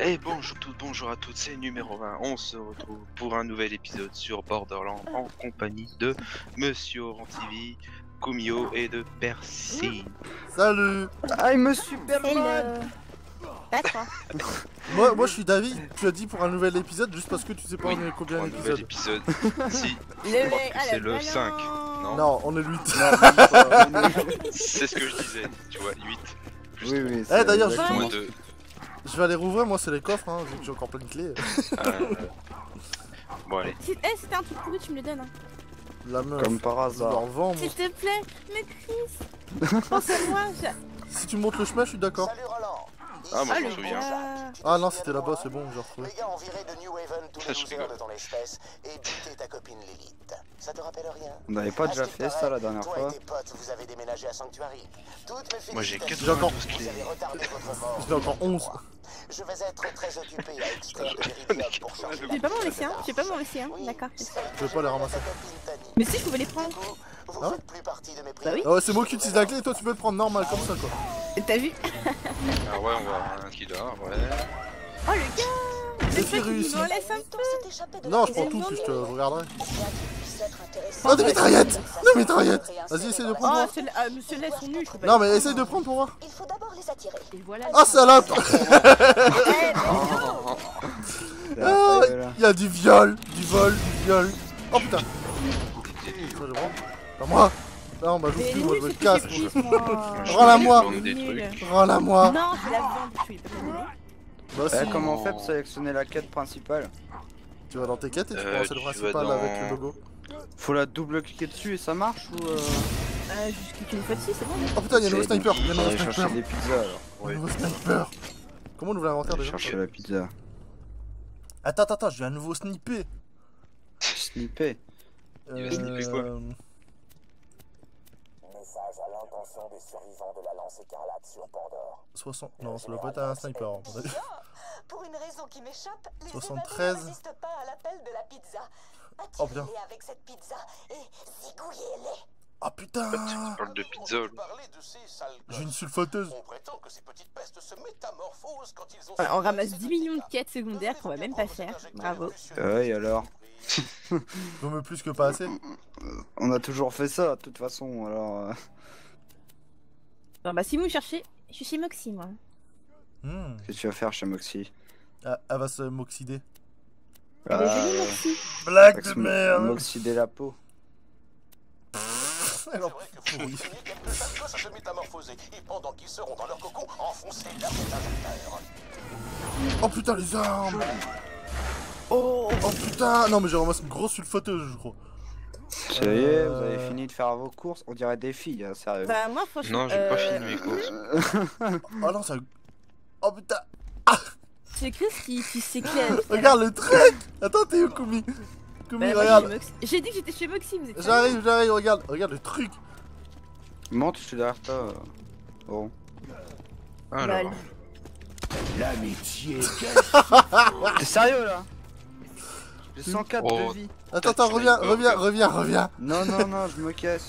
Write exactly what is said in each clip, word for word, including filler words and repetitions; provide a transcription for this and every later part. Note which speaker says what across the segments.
Speaker 1: Et bonjour toutes, bonjour à toutes, c'est numéro vingt. On se retrouve pour un nouvel épisode sur Borderlands en compagnie de Monsieur Orantivi, Kumio et de Percy.
Speaker 2: Salut.
Speaker 3: Ah, il me Superman.
Speaker 4: D'accord.
Speaker 2: Moi, moi je suis David, tu as dit pour un nouvel épisode juste parce que tu sais pas
Speaker 1: Oui,
Speaker 2: on est combien
Speaker 1: pour un nouvel
Speaker 2: d'épisodes.
Speaker 1: épisode. Si,
Speaker 4: Le
Speaker 1: je crois
Speaker 4: mec,
Speaker 1: que
Speaker 4: ah,
Speaker 1: c'est
Speaker 4: le
Speaker 1: le
Speaker 4: ballon.
Speaker 1: cinq. Non,
Speaker 2: Non, on est huit.
Speaker 1: c'est ce que je disais, tu vois, huit. Plus
Speaker 3: Oui, oui.
Speaker 2: Eh, d'ailleurs,
Speaker 1: trois,
Speaker 2: je-
Speaker 1: moins deux.
Speaker 2: Je vais aller rouvrir, moi c'est les coffres, hein, vu que j'ai encore plein de clés.
Speaker 1: Euh, Bon allez,
Speaker 4: Si- Eh, c'était un truc pourri, tu me le donnes. Hein.
Speaker 2: La meuf,
Speaker 3: Comme par
Speaker 2: je leur
Speaker 3: hasard.
Speaker 2: vends, moi.
Speaker 4: S'il te plaît, mais Chris, pense à moi. je-
Speaker 2: Si tu me montres le chemin, je suis d'accord.
Speaker 5: Salut Roland.
Speaker 1: Ah, moi,
Speaker 4: Ah,
Speaker 1: je
Speaker 4: le
Speaker 1: m'en souviens.
Speaker 4: gars.
Speaker 2: Ah non, c'était là-bas, c'est bon, j'ai retrouvé.
Speaker 5: Les gars ont viré de New Haven tous
Speaker 1: Ça,
Speaker 5: les
Speaker 1: je
Speaker 5: douze heures
Speaker 1: rigole.
Speaker 5: de ton espèce et buté ta copine Lilith. Ça te rappelle rien?
Speaker 3: On n'avait pas
Speaker 5: À
Speaker 3: déjà
Speaker 5: ce qu'il
Speaker 3: fait ça
Speaker 5: paraît,
Speaker 3: la dernière
Speaker 5: toi
Speaker 3: fois.
Speaker 5: et tes potes, vous avez déménagé à Sanctuary. Toutes mes
Speaker 1: Moi j'ai
Speaker 5: félicitations.
Speaker 2: J'ai encore-
Speaker 1: quatre-vingt-douze
Speaker 5: Vous
Speaker 1: clés.
Speaker 5: avez retardé votre mort.
Speaker 2: J'en ai encore onze.
Speaker 5: Je vais être très occupé à extraire de l'iridium pour changer.
Speaker 4: Je vais pas m'en laisser un, je vais pas m'en laisser un, d'accord.
Speaker 2: Je vais pas les ramasser.
Speaker 4: Mais si, je pouvais les prendre.
Speaker 5: Vous
Speaker 2: Hein
Speaker 5: faites plus partie de mes
Speaker 4: Bah oui.
Speaker 2: Ah ouais, c'est moi qui utilise la clé et toi tu peux le prendre normal comme ça quoi.
Speaker 4: T'as vu?
Speaker 1: Ah ouais, on va un qui dort, ouais.
Speaker 4: Oh le gars.
Speaker 2: C'est
Speaker 4: C'est
Speaker 2: qui
Speaker 4: toi qui
Speaker 2: réussit.
Speaker 4: m'en laisse un peu.
Speaker 2: Non, je prends tout puis je te regarderai. Oh, des mitraillettes. Des mitraillettes. Vas-y, essaye de
Speaker 4: Oh,
Speaker 2: prendre.
Speaker 4: celle-là, ah, mais celles-là elles sont nulles, je peux pas.
Speaker 2: Non, mais essaye de prendre pour voir.
Speaker 5: Il faut d'abord les attirer.
Speaker 4: Et voilà.
Speaker 2: Ah, salope.
Speaker 4: Eh, mais non.
Speaker 2: Ah,
Speaker 3: Ah, voilà.
Speaker 2: il y a du viol, du vol, du viol. Oh putain. Ça, je prends. Pas moi. Non, bah, je
Speaker 4: Mais
Speaker 2: plus,
Speaker 4: nul,
Speaker 2: moi, je me
Speaker 4: c'est que
Speaker 2: casse.
Speaker 4: j'ai pris, moi.
Speaker 2: Rends-la moi.
Speaker 1: Je vends des
Speaker 4: Nul.
Speaker 1: trucs.
Speaker 2: Rends-la moi.
Speaker 4: Non, je la vends, je vais pas te la donner.
Speaker 2: Bah, si.
Speaker 3: Eh, comment on fait pour sélectionner la quête principale?
Speaker 2: Tu vas dans tes quêtes et tu
Speaker 1: Euh,
Speaker 2: prends celle
Speaker 1: tu
Speaker 2: principale
Speaker 1: vas dans-
Speaker 2: avec le logo.
Speaker 3: Faut la double cliquer dessus et ça marche ou euh...
Speaker 4: Euh, juste cliquer une fois dessus, c'est bon.
Speaker 2: Oh putain, il y a un nouveau
Speaker 3: C'est-
Speaker 2: sniper. Il y a un nouveau
Speaker 3: Faudrait chercher
Speaker 2: sniper.
Speaker 3: des pizzas alors.
Speaker 2: Un
Speaker 1: Ouais.
Speaker 2: nouveau sniper. Comment on ouvre l'inventaire déjà?
Speaker 3: Chercher la pizza.
Speaker 2: Attends, attends, attends, je vais à nouveau snipper.
Speaker 3: Snipper.
Speaker 1: Il va snipper quoi?
Speaker 2: Euh,
Speaker 5: Message à l'intention des survivants de la lance écarlate sur Pandore.
Speaker 2: soixante. Non, ça doit pas être un sniper. à mon avis.
Speaker 6: Pour une raison qui m'échappe, les
Speaker 2: soixante-treize.
Speaker 6: évadés ne résistent pas à l'appel de la pizza.
Speaker 2: Oh, bien.
Speaker 6: Attirez-les avec cette pizza et zigouillez-les.
Speaker 2: Ah putain.
Speaker 1: Tu parles de pizza, là.
Speaker 2: J'ai une sulfateuse.
Speaker 5: On prétend que ces petites pestes se métamorphosent quand ils ont...
Speaker 4: Voilà, on ramasse dix millions de quêtes secondaires qu'on va même pas faire. Bravo.
Speaker 3: Ouais, et alors?
Speaker 2: Vaut mieux plus que pas assez.
Speaker 3: On a toujours fait ça de toute façon alors. euh,
Speaker 4: Bon bah si vous me cherchez, je suis chez Moxie moi.
Speaker 2: Hmm.
Speaker 3: Qu'est-ce que tu vas faire chez Moxie?
Speaker 2: Ah, elle va se m'oxyder.
Speaker 4: Elle est
Speaker 3: Euh,
Speaker 4: jolie Moxie.
Speaker 2: Blague de
Speaker 3: Mox-
Speaker 2: merde.
Speaker 3: M'oxyder la peau.
Speaker 2: Alors,
Speaker 5: C'est vrai
Speaker 2: pourri.
Speaker 5: que pour finir, quelques sales gosses à se métamorphoser. Et pendant qu'ils seront dans leur cocon, enfoncez leur désinjecteur.
Speaker 2: Oh putain, les armes. Oh, oh putain. Non, mais j'ai ramassé une grosse sulfateuse, je crois.
Speaker 3: Ça y est, vous
Speaker 2: Euh.
Speaker 3: avez fini de faire vos courses? On dirait des filles, hein, sérieux.
Speaker 4: Bah moi franchement.
Speaker 1: Non, j'ai pas
Speaker 4: euh,
Speaker 1: fini mes courses.
Speaker 2: Oh non, ça. Oh putain.
Speaker 4: C'est Chris qui, qui s'éclaire.
Speaker 2: Regarde le truc. Attends, t'es où, Kumi? Kumi,
Speaker 4: Bah, moi,
Speaker 2: regarde.
Speaker 4: chez Moxie. J'ai dit que j'étais chez Moxie, vous êtes sérieux?
Speaker 2: J'arrive, j'arrive, regarde. Regarde le truc.
Speaker 3: Monte, je suis derrière toi. euh. Bon.
Speaker 1: Alors,
Speaker 4: Lol.
Speaker 5: L'amitié.
Speaker 3: T'es sérieux là? J'ai cent quatre
Speaker 1: Oh.
Speaker 3: de vie.
Speaker 2: Attends, attends, reviens,
Speaker 1: Oh,
Speaker 2: reviens,
Speaker 1: ok.
Speaker 2: reviens, reviens.
Speaker 3: Non, non, non, je me casse.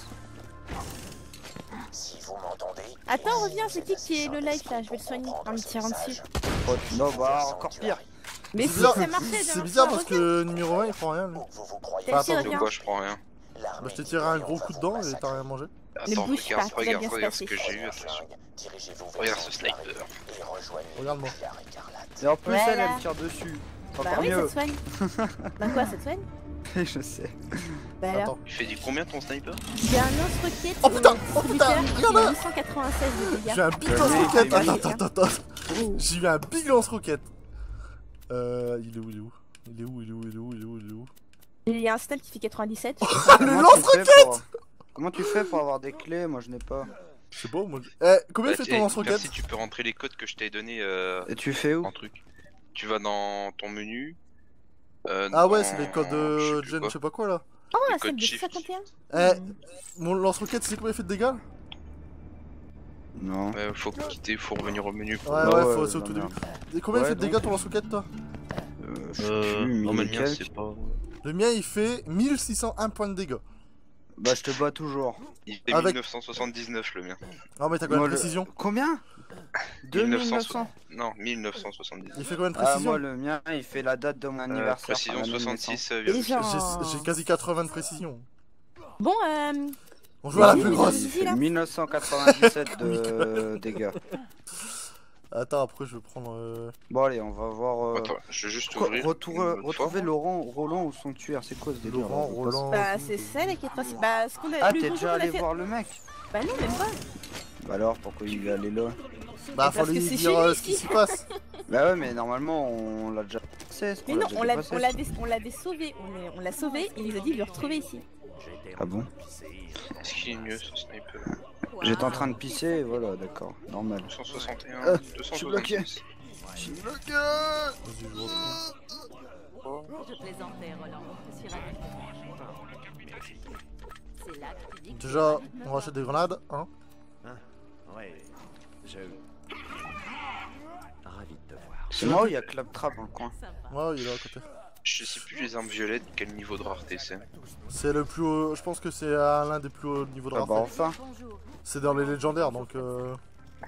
Speaker 5: Si vous m'entendez...
Speaker 4: Attends, reviens, c'est qui qui est le life là? Je vais le soigner en me tirant dessus.
Speaker 3: Oh, non, bah encore pire.
Speaker 4: Mais
Speaker 2: C'est
Speaker 4: si
Speaker 2: bizarre,
Speaker 4: ça marchait,
Speaker 2: c'est bizarre parce que numéro un il prend rien lui.
Speaker 5: Vous vous croyez...
Speaker 4: T'as
Speaker 2: Attends,
Speaker 4: tiré
Speaker 1: de
Speaker 4: rien.
Speaker 1: quoi je prends rien.
Speaker 2: Bah, je t'ai tiré un gros coup dedans et t'as rien mangé.
Speaker 4: Ne
Speaker 1: Attends,
Speaker 4: bouge
Speaker 1: regarde,
Speaker 4: pas, tout va
Speaker 1: regarde,
Speaker 4: bien se
Speaker 1: regarde ce
Speaker 4: passer.
Speaker 1: que j'ai eu, attention.
Speaker 5: Dirigez-vous
Speaker 1: Regarde ce sniper.
Speaker 5: et rejoignez
Speaker 2: Regarde-moi.
Speaker 5: la gare écarlate.
Speaker 3: Et en plus,
Speaker 4: Voilà.
Speaker 3: elle, elle me tire dessus.
Speaker 4: Bah
Speaker 3: Encore
Speaker 4: oui, ça
Speaker 3: mieux.
Speaker 4: te soigne. Bah quoi, ça te soigne?
Speaker 3: Je sais.
Speaker 4: Bah alors.
Speaker 2: Attends.
Speaker 1: Il fait du combien ton sniper?
Speaker 4: J'ai un lance-roquette
Speaker 2: Oh, putain,
Speaker 4: au
Speaker 2: oh, putain,
Speaker 4: distributeur qui
Speaker 2: regarde là.
Speaker 4: fait huit cent quatre-vingt-seize de
Speaker 2: J'ai
Speaker 4: dégâts.
Speaker 2: un big
Speaker 3: Bah,
Speaker 2: lance-roquette.
Speaker 3: oui,
Speaker 2: Attends,
Speaker 4: oui.
Speaker 2: attends, attends, attends. J'ai eu un big lance-roquette. Euh, il est où, il est où? Il est où, il est où, il est où, il est où, il est où?
Speaker 4: Il y a un stun qui fait quatre-vingt-dix-sept.
Speaker 2: Le
Speaker 3: Comment tu
Speaker 2: lance-roquette.
Speaker 3: fais pour- Comment tu fais pour avoir des clés? Moi, je n'ai pas.
Speaker 2: Je sais pas, moi. je- Eh, combien
Speaker 1: Bah,
Speaker 2: fait
Speaker 1: tiens,
Speaker 2: ton lance-roquette?
Speaker 1: Merci, tu peux rentrer les codes que je t'ai donné euh,
Speaker 3: Et tu fais où?
Speaker 1: en truc. Tu vas dans ton menu. euh,
Speaker 2: Ah ouais,
Speaker 1: dans-
Speaker 2: c'est les codes
Speaker 1: je
Speaker 2: de
Speaker 1: sais plus
Speaker 2: Gen,
Speaker 1: quoi.
Speaker 2: je sais pas quoi là.
Speaker 4: Oh,
Speaker 1: Le
Speaker 4: la
Speaker 1: code
Speaker 4: scène de
Speaker 1: shift.
Speaker 4: cinquante et
Speaker 2: Eh,
Speaker 4: un.
Speaker 2: mon lance-roquette, c'est combien il fait de dégâts?
Speaker 3: Non.
Speaker 1: Ouais, faut quitter, faut revenir au menu. Pour...
Speaker 2: Ouais,
Speaker 3: Bah
Speaker 2: ouais,
Speaker 3: ouais,
Speaker 2: faut c'est au
Speaker 3: non,
Speaker 2: tout
Speaker 3: merde.
Speaker 2: début. Et combien il
Speaker 3: Ouais,
Speaker 2: fait de dégâts
Speaker 3: donc.
Speaker 2: ton lance-roquette toi?
Speaker 3: Euh, je sais
Speaker 1: Euh,
Speaker 3: plus,
Speaker 1: non, mais le
Speaker 3: mille
Speaker 1: mien,
Speaker 3: quelques.
Speaker 1: c'est pas.
Speaker 2: Le mien il fait mille six cent un points de dégâts.
Speaker 3: Bah je te bats toujours.
Speaker 1: Il fait
Speaker 2: Avec-
Speaker 1: mille neuf cent soixante-dix-neuf le mien.
Speaker 2: Non, mais t'as combien
Speaker 3: Moi,
Speaker 2: de
Speaker 3: le-
Speaker 2: précision?
Speaker 3: Combien deux mille neuf cents.
Speaker 1: Non, mille neuf cent soixante-dix.
Speaker 2: Il fait combien de
Speaker 3: Ah
Speaker 2: précision?
Speaker 3: moi le mien il fait la date de mon
Speaker 1: Euh,
Speaker 3: anniversaire.
Speaker 1: précision
Speaker 3: enfin, l'année de
Speaker 1: soixante-six
Speaker 4: Et
Speaker 1: virgule
Speaker 4: genre...
Speaker 2: J'ai j'ai quasi quatre-vingts de précision.
Speaker 4: Bon, euh...
Speaker 2: On joue à la
Speaker 4: Oui,
Speaker 2: plus
Speaker 4: oui,
Speaker 2: grosse.
Speaker 4: oui.
Speaker 3: naissance. Il fait mille neuf cent quatre-vingt-dix-sept de dégâts.
Speaker 2: Attends, après je vais prendre. Euh...
Speaker 3: Bon allez on va voir. euh,
Speaker 1: Attends, je vais juste
Speaker 3: Quoi,
Speaker 1: ouvrir.
Speaker 3: retour-
Speaker 1: une autre
Speaker 3: retrouver
Speaker 1: fois.
Speaker 3: Laurent, Roland au sanctuaire, c'est quoi ce délire
Speaker 2: Laurent,
Speaker 3: là
Speaker 2: Roland.
Speaker 4: Bah, c'est ça la quête principale. Bah, ce qu'on a...
Speaker 3: Ah
Speaker 4: le
Speaker 3: t'es
Speaker 4: donjon
Speaker 3: déjà
Speaker 4: qu'on a
Speaker 3: allé
Speaker 4: fait-
Speaker 3: voir le mec?
Speaker 4: Bah non, même pas.
Speaker 3: Bah alors pourquoi il est allé là?
Speaker 2: Bah,
Speaker 4: Parce
Speaker 2: faut
Speaker 4: que
Speaker 2: lui
Speaker 4: c'est
Speaker 2: dire
Speaker 4: chez
Speaker 2: euh,
Speaker 4: lui,
Speaker 2: ce qui
Speaker 4: ici.
Speaker 2: s'y passe.
Speaker 3: Bah ouais mais normalement on l'a déjà passé.
Speaker 4: Mais non, on l'a on l'avait on l'avait sauvé. On l'a- on l'a sauvé, il nous a dit de le retrouver ici.
Speaker 3: Ah bon?
Speaker 1: Est-ce qu'il est mieux ce sniper?
Speaker 3: J'étais en train de pisser, voilà d'accord, normal.
Speaker 1: deux cent soixante et un,
Speaker 3: Euh,
Speaker 1: deux cent
Speaker 3: je suis bloqué.
Speaker 1: soixante-six.
Speaker 2: Je suis bloqué. Vas-y, je reprends.
Speaker 7: Je plaisantais, Roland. Je suis ravi de te voir. C'est là que tu dis que
Speaker 2: Déjà, on rachète des grenades, hein.
Speaker 8: Ouais, je... Ravi de te voir.
Speaker 3: C'est moi ou il y a Claptrap dans le coin?
Speaker 7: ça va.
Speaker 2: Ouais, il est là à côté.
Speaker 1: Je sais plus les armes violettes, quel niveau de rareté c'est.
Speaker 2: C'est le plus haut. Je pense que c'est à l'un des plus hauts niveaux de
Speaker 3: Ah bah
Speaker 2: rareté.
Speaker 3: enfin.
Speaker 7: Bonjour.
Speaker 2: C'est dans les légendaires donc. Euh...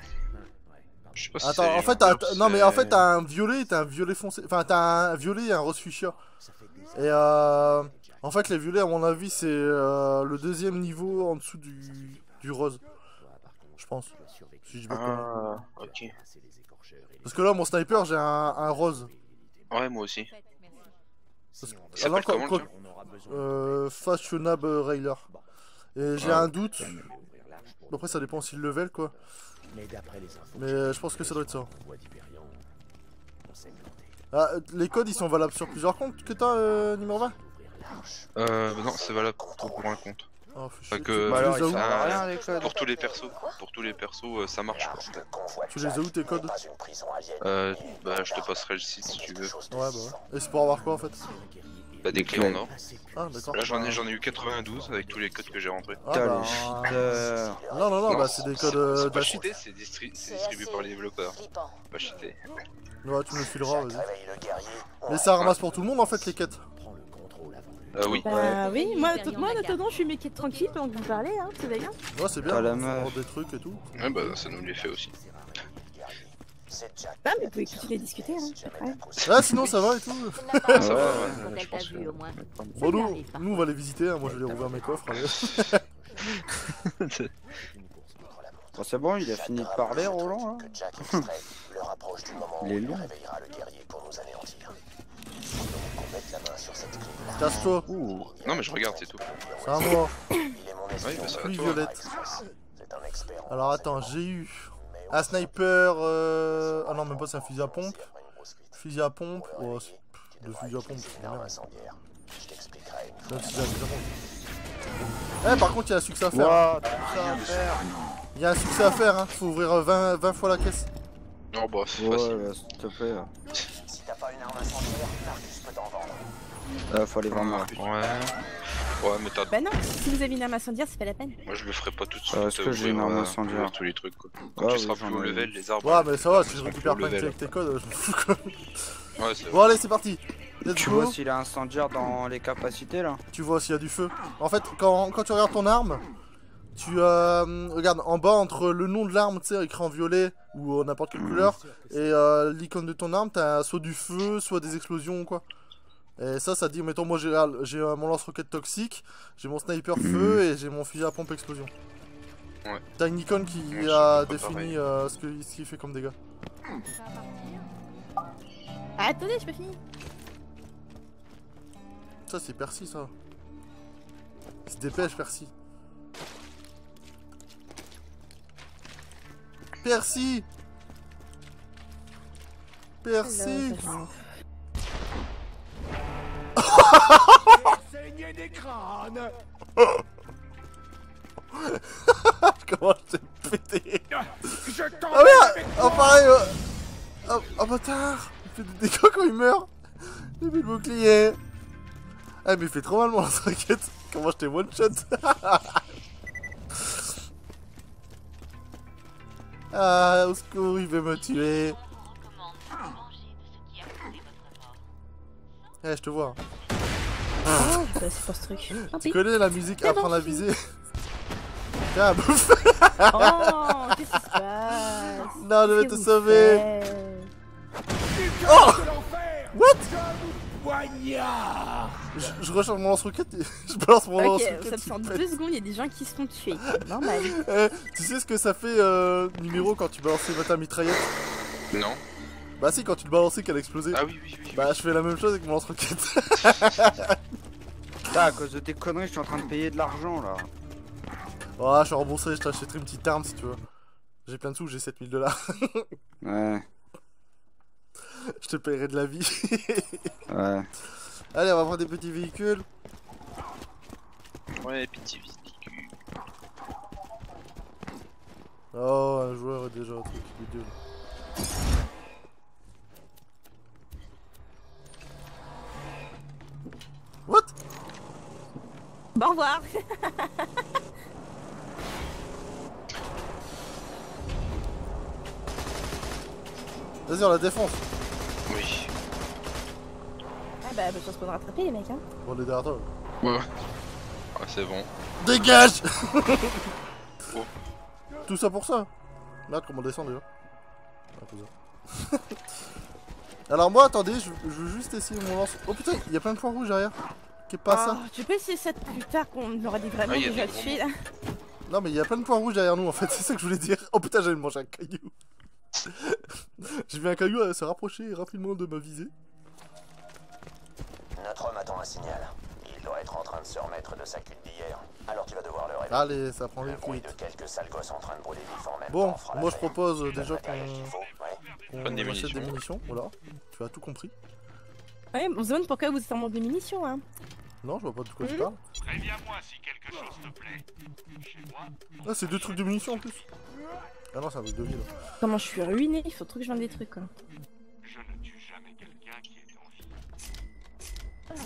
Speaker 1: Je sais pas si
Speaker 2: Attends,
Speaker 1: c'est
Speaker 2: en fait, t'as-
Speaker 1: légendaire,
Speaker 2: t'as- non mais en
Speaker 1: c'est-
Speaker 2: fait, t'as un violet, t'as un violet foncé. Enfin, t'as un violet et un rose fuchsia. Et euh. En fait, les violets, à mon avis, c'est euh, le deuxième niveau en dessous du, du rose. Je pense. Si je dis pas de conneries.
Speaker 1: Ah, ok.
Speaker 2: Parce que là, mon sniper, j'ai un, un rose.
Speaker 1: Ouais, moi aussi.
Speaker 7: Faites, merci.
Speaker 2: Parce que-
Speaker 1: Il
Speaker 2: alors,
Speaker 1: s'appelle comment
Speaker 2: quand-
Speaker 1: le tien?
Speaker 2: Euh, Fashionable Railer. Et j'ai
Speaker 1: Ah.
Speaker 2: un doute. Après, ça dépend aussi le level, quoi.
Speaker 8: Mais d'après les infos,
Speaker 2: Mais euh, je pense que ça doit être ça.
Speaker 8: voix d'Hyperion, on s'est planté.
Speaker 2: Ah, euh, les codes, ils sont valables sur plusieurs comptes que t'as, euh, numéro vingt?
Speaker 1: Euh, bah non, c'est valable pour, pour un compte.
Speaker 2: Ah, fais
Speaker 1: Pas
Speaker 2: chier.
Speaker 1: que-
Speaker 2: Tu-
Speaker 3: Bah
Speaker 2: tu
Speaker 3: alors
Speaker 2: les
Speaker 3: il
Speaker 2: as où
Speaker 3: sert à
Speaker 1: Ah,
Speaker 3: rien les codes.
Speaker 1: Pour tous les persos, pour tous les persos, euh, ça marche quoi.
Speaker 5: Le convoi
Speaker 2: Tu les as où tes codes?
Speaker 5: n'est pas une prison aliénée.
Speaker 1: Euh, bah je te passerai le site si tu veux.
Speaker 2: Ouais, bah ouais. Et c'est pour avoir quoi en fait?
Speaker 1: Bah des clés en or.
Speaker 2: Ah, d'accord.
Speaker 1: Là j'en ai, j'en ai eu quatre-vingt-douze avec tous les codes que j'ai rentrés.
Speaker 2: Ah,
Speaker 3: Putain
Speaker 2: bah...
Speaker 3: les cheaters.
Speaker 2: Non, non, non, bah c'est des codes
Speaker 1: c'est-
Speaker 2: euh,
Speaker 1: c'est pas
Speaker 2: d'achat.
Speaker 1: cheaté, c'est distri- c'est distribué par les développeurs.
Speaker 6: Flippant.
Speaker 1: Pas cheaté.
Speaker 2: Ouais, tu me le fileras, vas-y.
Speaker 5: Réveille le guerrier.
Speaker 2: Mais ça ramasse pour tout le monde en fait les quêtes.
Speaker 8: Prends le contrôle avant lui.
Speaker 1: Euh, oui.
Speaker 4: Bah oui, moi,
Speaker 7: Ouais.
Speaker 4: moi en attendant, je suis mes quêtes tranquilles pendant que vous parlez, hein, tout va bien.
Speaker 2: Ouais, c'est bien.
Speaker 3: T'as la
Speaker 2: on
Speaker 3: meuf.
Speaker 2: prend des trucs et tout.
Speaker 1: Ouais bah ça nous les fait aussi.
Speaker 5: C'est Jack.
Speaker 4: Ah, mais vous pouvez continuer à discuter, hein,
Speaker 5: Si
Speaker 4: pas de
Speaker 5: jamais
Speaker 4: problème.
Speaker 5: la pousse-
Speaker 2: Ah, sinon ça va et tout.
Speaker 7: Il n'a pas
Speaker 1: Ça va,
Speaker 3: Ouais,
Speaker 1: ouais,
Speaker 7: Quand
Speaker 1: je
Speaker 7: elle t'a
Speaker 1: pense
Speaker 7: vu
Speaker 1: que-
Speaker 7: au moins.
Speaker 2: Bon, nous,
Speaker 7: arrive parfois.
Speaker 2: nous on va les visiter, hein. Moi je vais rouvrir mes coffres. allez.
Speaker 8: Une course contre la montre.
Speaker 3: Bon c'est bon, il a fini de parler Roland là?
Speaker 5: Que Jack extrait le rapproche du moment où
Speaker 3: Il est
Speaker 5: il
Speaker 3: long.
Speaker 5: réveillera le guerrier pour nous anéantir. Donc on mette la main sur cette clé.
Speaker 2: Casse-toi.
Speaker 1: Ouh. Non mais je regarde, c'est tout.
Speaker 2: C'est à moi.
Speaker 5: Il est mon espion.
Speaker 1: Oui, bah, c'est à
Speaker 2: Pluie
Speaker 1: toi.
Speaker 2: violette.
Speaker 5: C'est un expert en
Speaker 2: Alors attends, j'ai eu un sniper. Euh... Ah non, même pas, c'est un fusil à pompe.
Speaker 5: après une grosse fuite.
Speaker 2: Fusil à pompe.
Speaker 5: Pour le
Speaker 2: Oh,
Speaker 5: réveiller,
Speaker 2: c'est-
Speaker 5: tu
Speaker 2: le
Speaker 5: devras
Speaker 2: fusil à
Speaker 5: utiliser
Speaker 2: pompe, c'est
Speaker 5: une
Speaker 2: une
Speaker 5: arme
Speaker 2: merde.
Speaker 5: incendiaire. Je t'expliquerai une
Speaker 2: Même
Speaker 5: fois.
Speaker 2: si j'ai un fusil à pompe. Eh, par contre, il y a un succès à faire.
Speaker 3: Waouh, tout ça à faire.
Speaker 2: Il y a un succès à faire, hein. Faut ouvrir euh, vingt, vingt fois la caisse.
Speaker 1: Non bah c'est
Speaker 3: Ouais,
Speaker 1: facile.
Speaker 3: bah, s'il te plaît. là.
Speaker 5: Si t'as pas une arme incendiaire, Marcus peut t'en vendre.
Speaker 3: Euh, faut aller voir Marcus.
Speaker 1: Ouais. Ouais mais t'as...
Speaker 4: Bah non, si vous avez une arme incendiaire, c'est pas la peine.
Speaker 1: Moi je le ferai pas tout de
Speaker 3: Euh,
Speaker 1: suite.
Speaker 3: est-ce que j'ai une
Speaker 1: ouvrir,
Speaker 3: arme
Speaker 1: euh,
Speaker 3: incendiaire?
Speaker 1: ouvrir tous les trucs quoi. Quand
Speaker 3: Ouais,
Speaker 1: tu
Speaker 3: oui,
Speaker 1: seras
Speaker 3: j'en
Speaker 1: plus au
Speaker 3: ai-
Speaker 1: level, les arbres...
Speaker 2: Ouais, mais ça va, tu
Speaker 1: seront
Speaker 2: récupères
Speaker 1: plus au
Speaker 2: plein de
Speaker 1: level.
Speaker 2: avec tes codes. Je m'en fous, quoi.
Speaker 1: Ouais c'est
Speaker 2: Bon, allez, c'est parti. Let's
Speaker 3: Tu
Speaker 2: go.
Speaker 3: vois s'il est incendiaire dans les capacités là?
Speaker 2: Tu vois s'il y a du feu. En fait, quand, quand tu regardes ton arme, tu euh, regardes en bas entre le nom de l'arme, tu sais, écrit en violet ou n'importe quelle couleur, et euh, l'icône de ton arme, t'as soit du feu, soit des explosions ou quoi. Et ça, ça dit, mettons, moi j'ai j'ai euh, mon lance-roquette toxique, j'ai mon sniper feu et j'ai mon fusil à pompe explosion.
Speaker 1: Ouais.
Speaker 2: T'as une icône qui
Speaker 1: Ouais, c'est
Speaker 2: a
Speaker 1: pas
Speaker 2: défini
Speaker 1: pareil.
Speaker 2: euh, ce que- ce qu'il fait comme dégâts.
Speaker 4: Ah, attendez, j'ai pas fini.
Speaker 2: Ça, c'est Percy, ça. Il se dépêche, Percy. Percy Percy
Speaker 8: Saigner des crânes.
Speaker 2: Comment je t'ai pété?
Speaker 8: Je t'en
Speaker 2: Ah merde. Oh pareil euh... oh, oh bâtard. Il fait des dégâts quand il meurt. Il fait le bouclier. Ah mais il fait trop mal mon lance-roquette. Comment je t'ai one shot? Ah au secours, il veut me tuer. Eh je te vois.
Speaker 4: Oh, bah, c'est pas ce truc. Ah,
Speaker 2: Tu
Speaker 4: oui.
Speaker 2: connais la musique
Speaker 4: C'est
Speaker 2: apprendre
Speaker 4: bon,
Speaker 2: à
Speaker 4: c'est
Speaker 2: viser? Tiens, bouffe.
Speaker 4: Oh, qu'est-ce qui se passe?
Speaker 2: Non, je vais
Speaker 4: Qu'est-ce
Speaker 2: te
Speaker 4: que vous
Speaker 2: sauver.
Speaker 4: faites?
Speaker 2: Oh!
Speaker 8: De l'enfer.
Speaker 2: What?
Speaker 8: Poignard.
Speaker 2: Je, je recharge mon lance-roquette et je balance mon
Speaker 4: Ok,
Speaker 2: lance-roquette.
Speaker 4: ça te fait en deux secondes, il y a des gens qui se font tuer. Normal.
Speaker 2: Eh, tu sais ce que ça fait, euh, numéro, quand tu balances ta mitraillette?
Speaker 1: Non.
Speaker 2: Bah si, quand tu le balançais qu'elle explosait.
Speaker 1: Ah oui, oui, oui.
Speaker 2: Bah je fais la même chose avec mon lance-roquette.
Speaker 3: Putain, à cause de tes conneries, je suis en train de payer de l'argent là.
Speaker 2: Oh, je suis remboursé, je t'achèterai une petite arme si tu veux. J'ai plein de sous, j'ai sept mille dollars.
Speaker 3: Ouais,
Speaker 2: Je te paierai de la vie.
Speaker 3: ouais.
Speaker 2: Allez, on va prendre des petits véhicules.
Speaker 1: Ouais, petit véhicule.
Speaker 2: Oh, un joueur est déjà un truc idiot. What?
Speaker 4: Bon, au revoir.
Speaker 2: Vas-y, on la défonce.
Speaker 1: Oui.
Speaker 4: Ah bah, bonne chance pour nous rattraper, les mecs, hein.
Speaker 2: On est derrière toi.
Speaker 1: Ouais. Ah, c'est bon.
Speaker 2: Dégage.
Speaker 1: Oh.
Speaker 2: Tout ça pour ça. Merde, comment on descend déjà. Ah, tout ça. Alors moi, attendez, je, je veux juste essayer mon lance. Oh putain, il y a plein de points rouges derrière. Qu'est pas ça?
Speaker 4: Oh, tu peux essayer ça plus tard qu'on aura dit vraiment
Speaker 1: Ah, il y a
Speaker 4: déjà
Speaker 1: des gros
Speaker 4: tué, là.
Speaker 2: Non mais il y a plein de points rouges derrière nous en fait, c'est ça que je voulais dire. Oh putain, j'allais manger un caillou. J'ai vu un caillou euh, se rapprocher rapidement de ma visée.
Speaker 5: Notre homme attend un signal. Il doit être en train de se remettre de sa cuite d'hier. Alors tu vas devoir le réveiller.
Speaker 2: Allez, ça prend
Speaker 5: Le
Speaker 2: vite
Speaker 5: bruit de
Speaker 2: vite.
Speaker 5: quelques sales gosses en train de brûler vif en même
Speaker 2: Bon,
Speaker 5: temps fera
Speaker 2: moi je
Speaker 5: l'affaire.
Speaker 2: propose euh,
Speaker 5: Tu as
Speaker 2: déjà
Speaker 5: le matériel qu'il
Speaker 2: qu'on
Speaker 5: faut, ouais.
Speaker 2: qu'on
Speaker 1: Prendre des
Speaker 2: achète des
Speaker 1: munitions.
Speaker 2: munitions, voilà. Tu as tout compris.
Speaker 4: Ouais, on se demande pourquoi vous êtes en manque de munitions, hein.
Speaker 2: Non, je vois pas de quoi tu
Speaker 4: Mhm.
Speaker 2: parles.
Speaker 9: Préviens-moi si quelque chose te plaît. Chez moi,
Speaker 2: Ah, c'est deux trucs de munitions en plus. Ah non, c'est un truc de vie là.
Speaker 4: Comment je suis ruiné, il faut trop que je vende des trucs, quoi.
Speaker 9: je ne tue jamais quelqu'un qui est en vie.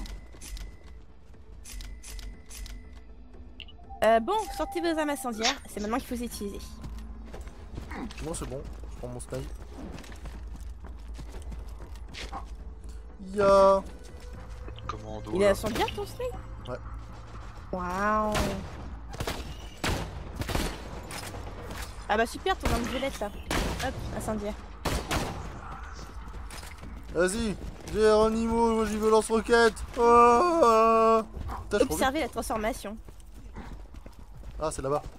Speaker 4: Euh, bon, sortez vos armes incendiaires, c'est maintenant qu'il faut les utiliser.
Speaker 2: Moi c'est bon, je prends mon snipe. Ya.
Speaker 1: Commando.
Speaker 4: Il est
Speaker 1: là.
Speaker 4: incendiaire ton snipe?
Speaker 2: Ouais.
Speaker 4: Waouh. Ah bah super, ton arme violette là. Hop, incendiaire.
Speaker 2: Vas-y, Géronimo, moi j'y veux lance-roquette. Oh. Putain, je crois-
Speaker 4: Observez la transformation.
Speaker 2: Ah, c'est là-bas.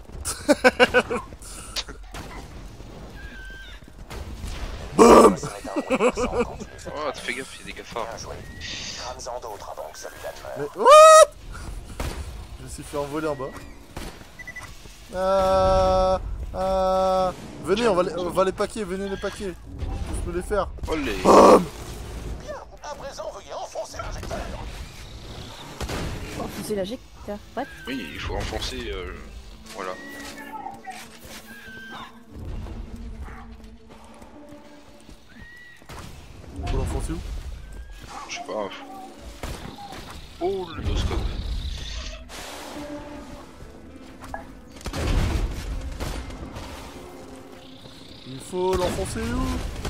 Speaker 5: Boum. Ça va être un bruit perçant quand tu les fais.
Speaker 1: Oh, fais gaffe, il y a des cafards.
Speaker 5: Bien joué. Crame-en d'autres avant que celui-là ne meure.
Speaker 2: Mais what? Je me suis fait envoler en bas. Ah, ah. Venez, on va, les, on va les paquer, venez les paquer. Je peux les faire.
Speaker 1: Oh les.
Speaker 2: Boum.
Speaker 5: Bien. À présent, veuillez enfoncer l'injecteur.
Speaker 4: Oh, c'est l'injecteur. What?
Speaker 1: Oui, il faut enfoncer. Euh... Voilà.
Speaker 2: Faut l'enfoncer où?
Speaker 1: Je sais pas. Oh, le noscope.
Speaker 2: Il faut l'enfoncer où?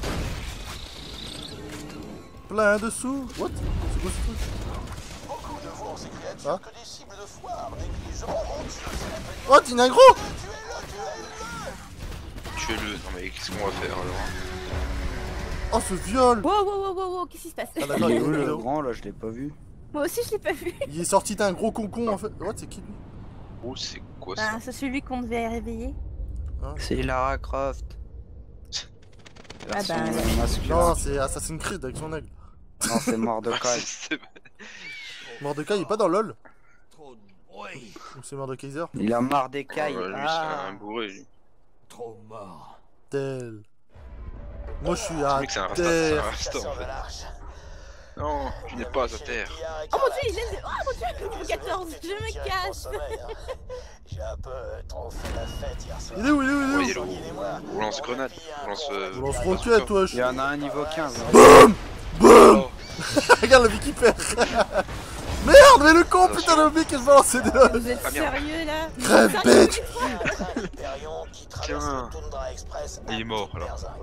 Speaker 2: Plein de sous. What? C'est quoi ce truc?
Speaker 5: Beaucoup ne voient en ces créatures
Speaker 2: Ah.
Speaker 5: que des cibles de foire négligées. Oh mon dieu, c'est la peine.
Speaker 2: What? Il y en a un gros?
Speaker 5: Tuez-le, tuez-le.
Speaker 1: Tuez-le. Non, mais qu'est-ce qu'on va faire alors?
Speaker 2: Oh, ce viol.
Speaker 4: Wow, wow, wow, wow, wow, qu'est-ce qui se passe?
Speaker 2: Ah d'accord,
Speaker 3: Il
Speaker 2: il
Speaker 3: est
Speaker 2: est
Speaker 3: où
Speaker 2: où
Speaker 3: le
Speaker 2: là-haut?
Speaker 3: grand là, je l'ai pas vu.
Speaker 4: Moi aussi, je l'ai pas vu.
Speaker 2: Il est sorti d'un gros concon en fait. What? C'est qui lui?
Speaker 1: Oh, c'est quoi ça?
Speaker 4: Ah, c'est celui qu'on devait réveiller.
Speaker 3: C'est Lara Croft. Version
Speaker 4: bah,
Speaker 3: euh, masculin.
Speaker 2: Non, c'est Assassin's Creed avec son aigle.
Speaker 3: Non, c'est Mordecai.
Speaker 1: C'est-
Speaker 2: Mordecai il est pas dans LoL?
Speaker 8: Trop de bruit.
Speaker 2: Ou c'est Mordekaiser?
Speaker 3: Il a Mordecai.
Speaker 1: Ouais, lui,
Speaker 3: Ah.
Speaker 1: c'est un bourré. Lui.
Speaker 8: Trop mort.
Speaker 2: Tel. Moi je suis
Speaker 1: Ce
Speaker 2: à
Speaker 1: mec, c'est un rasta, c'est un
Speaker 2: terre.
Speaker 1: rasta en
Speaker 5: Chasseur de
Speaker 1: fait.
Speaker 5: l'arche.
Speaker 1: Non, tu n'es pas à terre.
Speaker 4: Oh mon dieu, il est... Oh mon dieu, niveau quatorze, je me casse.
Speaker 5: J'ai un peu trop fait la fête hier soir.
Speaker 2: Il est où? Il est où? Il
Speaker 1: Oui,
Speaker 2: est
Speaker 1: il est
Speaker 2: où?
Speaker 1: où? On lance grenade. On lance. Euh...
Speaker 2: On lance roquette, toi.
Speaker 3: Il
Speaker 2: Je...
Speaker 3: y en a un niveau quinze.
Speaker 2: Boum. Boum.
Speaker 1: Oh,
Speaker 2: Regarde le mec qui perd. Merde, mais le con, putain, le mec, il se balançait de là.
Speaker 4: Vous êtes
Speaker 1: Ah, merde.
Speaker 4: sérieux là?
Speaker 2: Crève, bitch.
Speaker 5: Hyperion qui traverse
Speaker 1: Tiens.
Speaker 5: le Tundra Express.
Speaker 1: il est mort alors.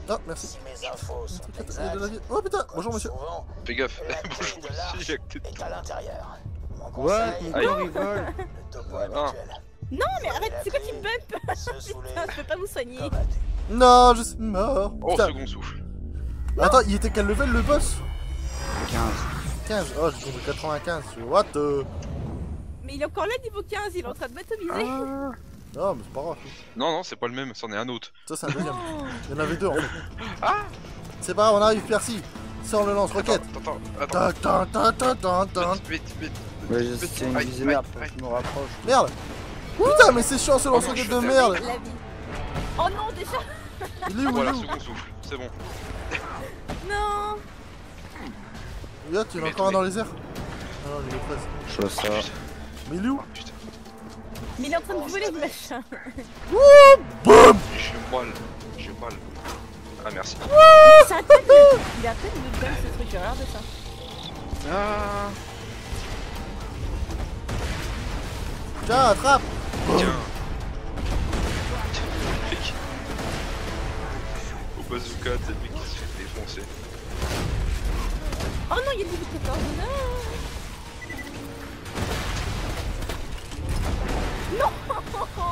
Speaker 2: Ah, merci.
Speaker 5: Si mes infos sont
Speaker 2: Il y a de
Speaker 5: exactes,
Speaker 2: la vie. Oh putain, bonjour monsieur.
Speaker 5: souvent,
Speaker 1: Fais gaffe.
Speaker 5: la clé
Speaker 1: Bonjour,
Speaker 5: de l'arche
Speaker 1: monsieur, j'ai acté de
Speaker 5: est à l'intérieur. Mon
Speaker 3: Ouais,
Speaker 5: conseil,
Speaker 3: mon corps il vole.
Speaker 5: le topo
Speaker 1: Ah.
Speaker 5: habituel.
Speaker 4: Non, mais arrête, c'est quoi qui me bump?
Speaker 5: Se saouler
Speaker 4: Putain, je peux pas vous soigner.
Speaker 5: comme un thé.
Speaker 2: Non, je suis mort.
Speaker 1: Oh,
Speaker 2: Putain.
Speaker 1: second souffle.
Speaker 2: Attends, il était quel level le boss?
Speaker 3: quinze.
Speaker 2: quinze. Oh, j'ai compris quatre-vingt-quinze. What the...
Speaker 4: Mais il est encore là, niveau quinze, il est en train de m'atomiser.
Speaker 2: Non, mais c'est pas grave.
Speaker 1: Non, non, c'est pas le même, c'en est un autre.
Speaker 2: Ça, c'est un deuxième. Il y en avait deux en fait.
Speaker 1: Ah
Speaker 2: C'est pas grave, on arrive, Percy. Sors le lance-roquette.
Speaker 1: Attends, attends, attends.
Speaker 2: Ta ta ta ta ta ta.
Speaker 1: Vite, vite, vite.
Speaker 3: Ouais, je- c'est une
Speaker 1: Aïe,
Speaker 3: visée
Speaker 1: aïe,
Speaker 3: merde, faut
Speaker 1: aïe.
Speaker 3: que je me rapproche.
Speaker 2: Merde. Putain, mais c'est chiant ce
Speaker 1: Oh,
Speaker 2: lance-roquette
Speaker 1: non,
Speaker 2: de
Speaker 1: je
Speaker 2: merde.
Speaker 4: La vie. Oh non, déjà.
Speaker 2: Il est où, il est
Speaker 1: Voilà,
Speaker 2: où?
Speaker 1: second souffle, c'est bon.
Speaker 4: Non.
Speaker 2: Yacht, il est
Speaker 1: Mais
Speaker 2: encore un
Speaker 1: attendez.
Speaker 2: dans les airs. Ah non, il est presque.
Speaker 3: Je vois ça.
Speaker 2: Mais il est où?
Speaker 1: Putain,
Speaker 4: Mais il est en train de voler le machin.
Speaker 2: Boum.
Speaker 1: j'ai mal, j'ai mal. Ah, merci.
Speaker 4: C'est à peine de... Il a à peine de bump ce truc, j'ai horreur de ça.
Speaker 1: Ah,
Speaker 2: Tiens, attrape.
Speaker 1: tiens. Mec. Au bazooka, c'est le mec qui se fait défoncer.
Speaker 4: Oh non, il y a le niveau quatorze. Non. Non.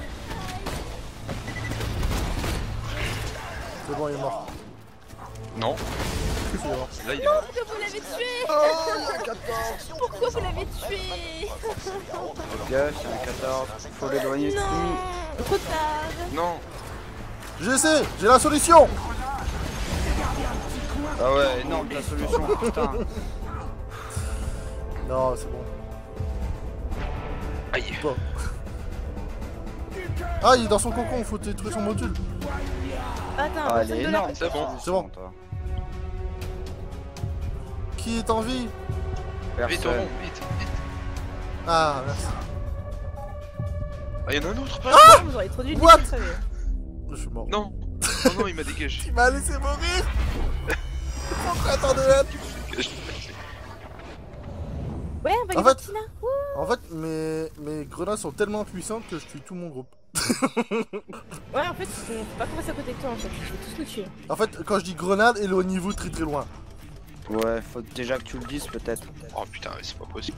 Speaker 2: C'est bon, il est mort.
Speaker 1: Non,
Speaker 2: Il est mort.
Speaker 1: là il est
Speaker 4: Non,
Speaker 1: mort.
Speaker 4: pourquoi vous l'avez tué? Pourquoi vous l'avez tué?
Speaker 3: Gars, c'est un quatorze. Faut l'éloigner de
Speaker 4: Non.
Speaker 3: lui.
Speaker 4: Trop tard.
Speaker 1: Non.
Speaker 2: J'essaie, j'ai la solution.
Speaker 3: Ah ouais, énorme ta solution, putain.
Speaker 2: Non, c'est bon.
Speaker 1: Aïe.
Speaker 2: Bon. Ah, il est dans son cocon, faut détruire son module.
Speaker 4: Attends,
Speaker 3: Ah,
Speaker 4: personne
Speaker 3: elle est
Speaker 4: de la-
Speaker 3: énorme.
Speaker 1: C'est bon.
Speaker 2: C'est bon.
Speaker 3: toi.
Speaker 2: Qui est en vie?
Speaker 1: Vite, on
Speaker 3: Personne.
Speaker 1: monte, vite, vite.
Speaker 2: Ah, merci.
Speaker 1: Ah, y'en a un autre.
Speaker 4: Ah, vous aurez trop dû le
Speaker 2: What?
Speaker 4: laisser crever.
Speaker 2: Je suis mort.
Speaker 1: Non. Non, non, il m'a dégagé.
Speaker 2: Il m'a laissé mourir. Pourquoi attends de l'aide?
Speaker 4: Ouais, on va
Speaker 2: En
Speaker 4: aller
Speaker 2: fait-
Speaker 4: voir Tina. Wouh.
Speaker 2: En fait, mes, mes grenades sont tellement puissantes que je tue tout mon groupe.
Speaker 4: Ouais, en fait, on peut pas commencer à côté de toi en fait. Je vais tous nous tuer.
Speaker 2: En fait, quand je dis grenade, éloignez-vous très très loin.
Speaker 3: Ouais, faut déjà que tu le dises peut-être.
Speaker 1: Oh putain, c'est pas possible.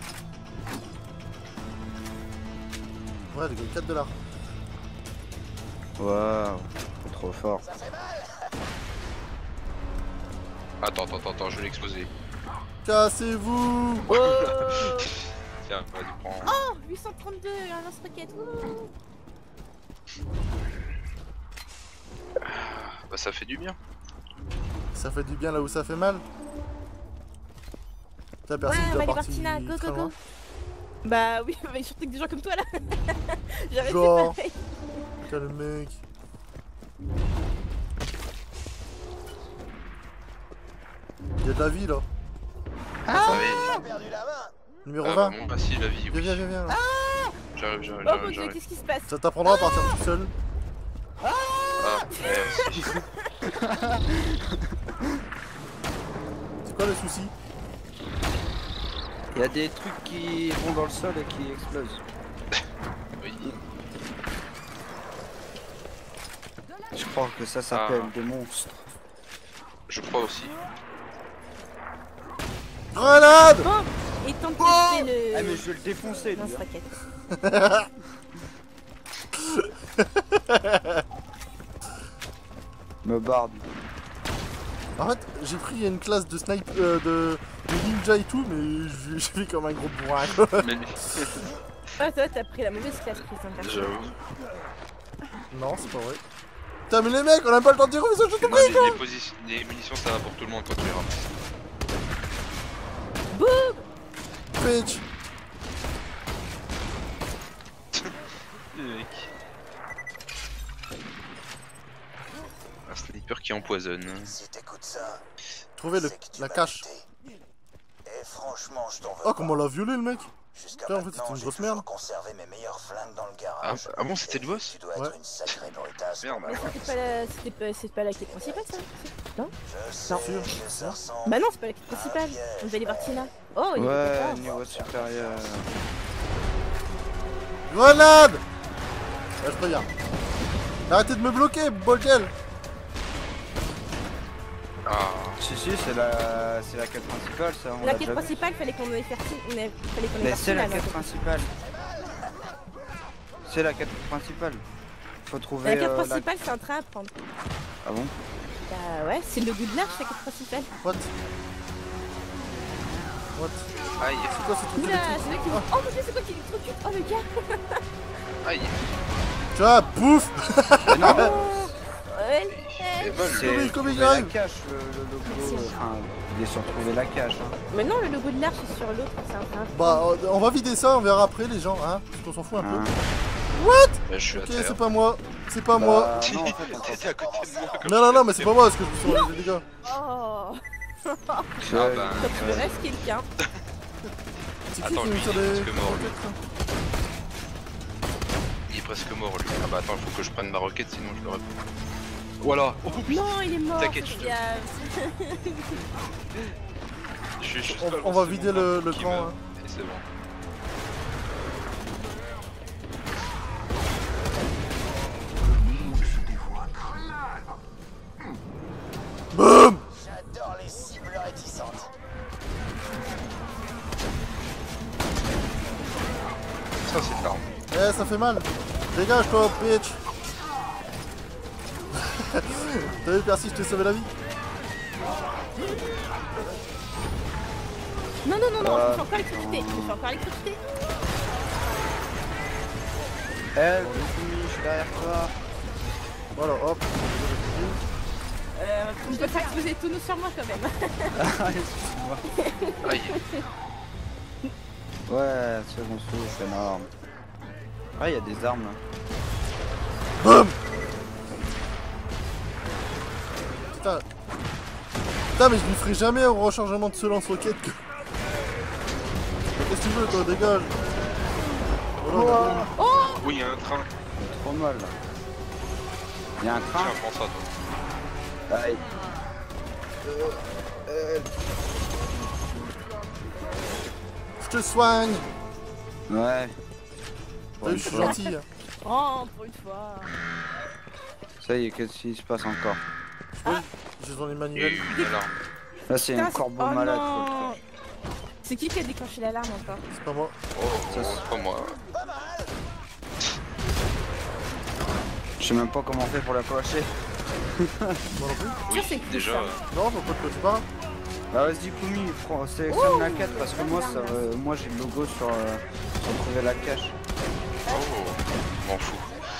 Speaker 2: Ouais, les gars, quatre dollars.
Speaker 3: Waouh, trop fort.
Speaker 1: Attends, attends, attends, je vais l'exploser.
Speaker 2: Cassez-vous.
Speaker 1: Tiens, vas-y, prends.
Speaker 4: Oh, huit cent trente-deux, un lance-roquette. Wouh.
Speaker 1: Bah, ça fait du bien.
Speaker 2: Ça fait du bien là où ça fait mal. T'as
Speaker 4: Ouais,
Speaker 2: personne
Speaker 4: on
Speaker 2: qui
Speaker 4: va
Speaker 2: doit
Speaker 4: aller voir
Speaker 2: partir
Speaker 4: Tina. Go,
Speaker 2: très
Speaker 4: go,
Speaker 2: loin.
Speaker 4: go. Bah oui, mais surtout que des gens comme toi là. J'arrête
Speaker 2: Genre.
Speaker 4: pareil.
Speaker 2: Putain, le mec. Il y a de la vie là.
Speaker 1: Ah
Speaker 5: J'ai perdu la main.
Speaker 2: Numéro
Speaker 1: ah,
Speaker 2: vingt.
Speaker 1: bah, bon, bah si, la vie,
Speaker 2: Viens,
Speaker 1: oui.
Speaker 2: viens, viens, viens. là.
Speaker 1: J'arrive, j'arrive,
Speaker 4: Oh mon
Speaker 1: j'arrive,
Speaker 4: dieu,
Speaker 1: j'arrive.
Speaker 4: qu'est-ce qui se passe?
Speaker 2: Ça t'apprendra à partir tout seul.
Speaker 1: Ah, merci.
Speaker 2: C'est quoi le souci?
Speaker 3: Il y a des trucs qui vont dans le sol et qui explosent.
Speaker 1: Oui.
Speaker 3: Je crois que ça s'appelle
Speaker 1: Ah.
Speaker 3: des monstres.
Speaker 1: Je crois aussi.
Speaker 2: Grenade.
Speaker 4: Bon, et tant que c'est le.
Speaker 3: Ah mais je vais le défoncer lui. hein.
Speaker 4: lance-roquette.
Speaker 3: Me barde.
Speaker 2: En fait, j'ai pris une classe de snipe, euh, de, de ninja et tout, mais je je fais comme un gros bourrin.
Speaker 1: Mais
Speaker 4: Ah, toi, t'as pris la mauvaise classe, Christian. perso.
Speaker 1: j'avoue.
Speaker 2: Non, c'est pas vrai. Putain, mais les mecs, on a pas le temps de dire où ça, je te
Speaker 1: Moi,
Speaker 2: prie,
Speaker 1: les,
Speaker 2: quoi.
Speaker 1: les, posi- les munitions, ça va pour tout le monde quand tu les ramasses.
Speaker 4: Boum.
Speaker 2: Bitch.
Speaker 1: Les mecs. Un sniper qui empoisonne.
Speaker 5: Si t'écoutes ça,
Speaker 2: Trouvez le,
Speaker 5: c'est que tu
Speaker 2: la
Speaker 5: m'as
Speaker 2: cache.
Speaker 5: buté. Et franchement, je t'en veux
Speaker 2: Oh,
Speaker 5: pas.
Speaker 2: comment on l'a violé le mec.
Speaker 5: Jusqu'à
Speaker 2: Putain, en fait,
Speaker 5: maintenant,
Speaker 2: c'est une
Speaker 5: j'ai
Speaker 2: grosse
Speaker 5: toujours
Speaker 2: merde.
Speaker 5: conservé mes meilleurs flingues dans le
Speaker 1: Ah,
Speaker 5: garage.
Speaker 1: ah bon, c'était le boss?
Speaker 5: Tu dois
Speaker 2: Ouais.
Speaker 5: être une sacrée brutasse.
Speaker 1: Merde.
Speaker 5: pour
Speaker 4: Mais
Speaker 5: m'avoir
Speaker 4: c'était
Speaker 5: fait
Speaker 4: pas la... C'était pas... C'est pas la quête principale, ça? Non?
Speaker 5: Je sais
Speaker 2: Non.
Speaker 5: que ça ressemble.
Speaker 4: Bah non, c'est pas la quête principale. On va aller voir Tina. Oh, il est
Speaker 3: Ouais,
Speaker 4: d'accord.
Speaker 3: niveau supérieur.
Speaker 2: Grenade. Là, je regarde. Arrêtez de me bloquer, Bolgel.
Speaker 1: Ah.
Speaker 3: Si, si, c'est la... c'est la quête principale, ça. On
Speaker 4: La
Speaker 3: l'a
Speaker 4: quête
Speaker 3: déjà vu.
Speaker 4: principale, fallait qu'on ait ferti... on ait- fallait qu'on ait
Speaker 3: Mais
Speaker 4: ferti
Speaker 3: c'est la
Speaker 4: là,
Speaker 3: quête
Speaker 4: là.
Speaker 3: principale. C'est la quête principale. Faut trouver.
Speaker 4: La quête
Speaker 3: euh,
Speaker 4: principale, c'est un train à prendre.
Speaker 3: Ah bon?
Speaker 4: Bah ouais, c'est le goût de l'arche, la quête principale.
Speaker 2: What? What?
Speaker 1: Aïe.
Speaker 2: C'est quoi ce truc
Speaker 4: Oula,
Speaker 2: électrique?
Speaker 4: c'est vrai qu'il... Oh mon dieu, c'est quoi qui électrocute? Oh le gars.
Speaker 1: Aïe.
Speaker 2: Tu vois, pouf.
Speaker 3: Mais non,
Speaker 4: Ouais.
Speaker 1: Et vol.
Speaker 3: c'est
Speaker 2: Combien, combien
Speaker 3: trouver
Speaker 2: il
Speaker 3: la
Speaker 2: arrive
Speaker 3: cache, le, le logo. euh, Enfin, il est sur trouver la cache. Hein.
Speaker 4: Mais non, le logo de l'arche est sur l'autre, c'est un train.
Speaker 2: Bah, on va vider ça, on verra après les gens, hein. Parce qu'on s'en fout un peu.
Speaker 3: Hein.
Speaker 1: Bah, je suis à
Speaker 2: Ok,
Speaker 1: terre.
Speaker 2: c'est pas moi. C'est pas moi.
Speaker 3: Bah, non, en fait, on
Speaker 1: T'étais à côté de moi. comme
Speaker 2: Non,
Speaker 1: je
Speaker 2: non, non,
Speaker 1: l'ai
Speaker 2: mais c'est
Speaker 1: fait.
Speaker 2: pas moi parce que je me suis enlevé les dégâts.
Speaker 4: Oh.
Speaker 1: Ah bah.
Speaker 4: Quand tu
Speaker 3: ouais.
Speaker 4: restes quelqu'un.
Speaker 2: C'est qui
Speaker 1: Attends,
Speaker 2: qui
Speaker 1: lui,
Speaker 2: me tire
Speaker 1: il est
Speaker 2: des
Speaker 1: presque mort, lui.
Speaker 2: roquettes, là?
Speaker 1: Il est presque mort lui. Ah bah attends, il faut que je prenne ma roquette sinon je l'aurais pas. Voilà. Oh,
Speaker 4: Non, il est mort.
Speaker 1: T'inquiète, je te-
Speaker 4: il y a-
Speaker 1: je suis juste
Speaker 2: On-
Speaker 1: pas
Speaker 2: on va
Speaker 1: lancé
Speaker 2: vider
Speaker 1: mon
Speaker 2: le-
Speaker 1: arme
Speaker 2: le
Speaker 1: qui
Speaker 2: camp,
Speaker 1: meurt.
Speaker 2: hein.
Speaker 1: Et c'est bon.
Speaker 2: Boum.
Speaker 5: J'adore les cibles réticentes.
Speaker 1: Ça c'est l'arme.
Speaker 2: Eh, ça fait mal. Dégage-toi, bitch. T'as vu, Percy, je t'ai sauvé la vie.
Speaker 4: Non, non, non, non,
Speaker 3: Euh,
Speaker 4: je me fais encore électrocuter. Je me fais encore électrocuter.
Speaker 3: Eh, Kumi, je suis derrière toi.
Speaker 2: Voilà, hop.
Speaker 4: Euh, on peut pas exploser tous nous sur moi quand même.
Speaker 3: Ah, excuse-moi.
Speaker 1: Aïe.
Speaker 3: Ouais, second souffle, c'est énorme. Ah, il y a des armes là.
Speaker 2: Boum. Putain. Putain, mais je lui ferai jamais un rechargement de ce lance-roquette. que- Qu'est-ce que tu veux, toi, dégage. Voilà,
Speaker 4: Oh.
Speaker 1: Oui, il y a un train.
Speaker 3: C'est trop mal là. Il y a un train.
Speaker 1: Tiens, prends ça toi.
Speaker 3: Aïe.
Speaker 2: je te soigne.
Speaker 3: Ouais.
Speaker 2: T'as vu, je suis gentil.
Speaker 4: Oh, pour une fois.
Speaker 3: Ça y est, qu'est-ce qui se passe encore?
Speaker 2: J'ai dans les
Speaker 1: Il y a
Speaker 2: manuels.
Speaker 1: eu une alarme.
Speaker 3: Là, c'est
Speaker 4: Putain,
Speaker 3: un corbeau
Speaker 4: oh
Speaker 3: malade.
Speaker 4: non.
Speaker 3: faut le faire.
Speaker 4: C'est qui qui a déclenché l'alarme encore?
Speaker 2: C'est pas moi.
Speaker 1: Oh,
Speaker 3: Ça,
Speaker 1: c'est pas moi.
Speaker 3: Je sais même pas comment on fait pour la clocher.
Speaker 2: Moi non plus.
Speaker 1: Oui,
Speaker 4: c'est cool,
Speaker 1: déjà.
Speaker 4: ça.
Speaker 1: euh,
Speaker 2: Non, faut pas te pas.
Speaker 3: Bah vas-y Kumi, prends- sélectionne la quête parce que moi, ça, euh, moi j'ai le logo sur, euh, sur trouver la cache.
Speaker 1: Oh, m'en fous.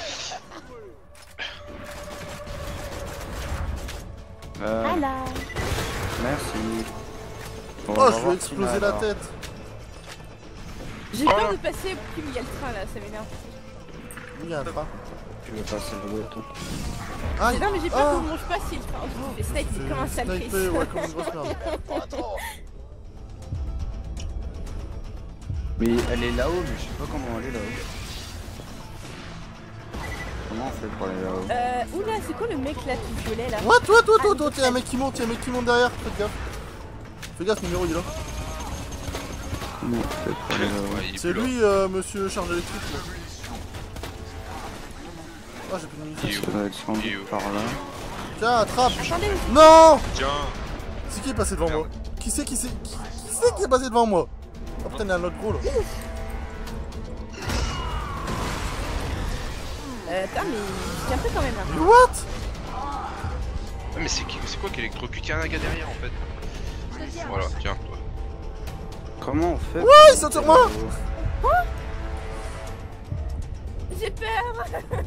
Speaker 3: Euh,
Speaker 4: Voilà.
Speaker 3: merci. Bon, on
Speaker 2: Oh,
Speaker 3: va
Speaker 2: je vais
Speaker 3: voir
Speaker 2: exploser
Speaker 3: Tina,
Speaker 2: la
Speaker 3: alors.
Speaker 2: tête.
Speaker 4: J'ai
Speaker 1: Oh
Speaker 4: peur
Speaker 1: là.
Speaker 4: de passer, puis il y a le train là, ça m'énerve.
Speaker 2: Oui, il y a un train.
Speaker 3: Tu veux passer le bouton.
Speaker 2: Aïe.
Speaker 4: Non mais j'ai peur
Speaker 2: Ah.
Speaker 4: qu'on mange pas si le train. Oh, je me fais sniper
Speaker 2: C'est
Speaker 4: comme un sale
Speaker 2: snipé,
Speaker 4: Chris.
Speaker 2: ouais, comme une grosse merde.
Speaker 5: Pas trop.
Speaker 3: Mais elle est là-haut, mais je sais pas comment elle est là-haut. Comment on fait pour aller là-haut?
Speaker 4: Euh, oula, c'est quoi le mec là tout violet là?
Speaker 2: What, what, what, what, what, y'a un mec qui monte, y'a un mec qui monte derrière, faites gaffe. Fais gaffe, numéro il est là.
Speaker 3: Comment on fait pour aller là-haut?
Speaker 1: Ouais, il est
Speaker 2: C'est
Speaker 1: plus là.
Speaker 2: lui, euh, monsieur charge électrique. Là. Ah, j'ai plus de munitions.
Speaker 1: Il est où
Speaker 3: Ça doit être sans
Speaker 1: Il est où
Speaker 3: doute par là.
Speaker 2: Tiens, attrape.
Speaker 4: Attendez,
Speaker 2: Non.
Speaker 1: Tiens.
Speaker 2: C'est qui est passé devant
Speaker 1: Merde.
Speaker 2: moi? Qui c'est qui c'est qui, qui c'est qui est passé devant moi? Oh putain, il y a un autre gros là.
Speaker 4: euh, putain mais j'ai un peu quand même là.
Speaker 2: Mais what?
Speaker 1: Ouais, mais c'est qui- c'est quoi qui électrocute? Il y a un gars derrière en fait. Voilà, tiens, toi.
Speaker 3: Comment on fait?
Speaker 2: Ouais, il saute sur moi.
Speaker 4: J'ai peur.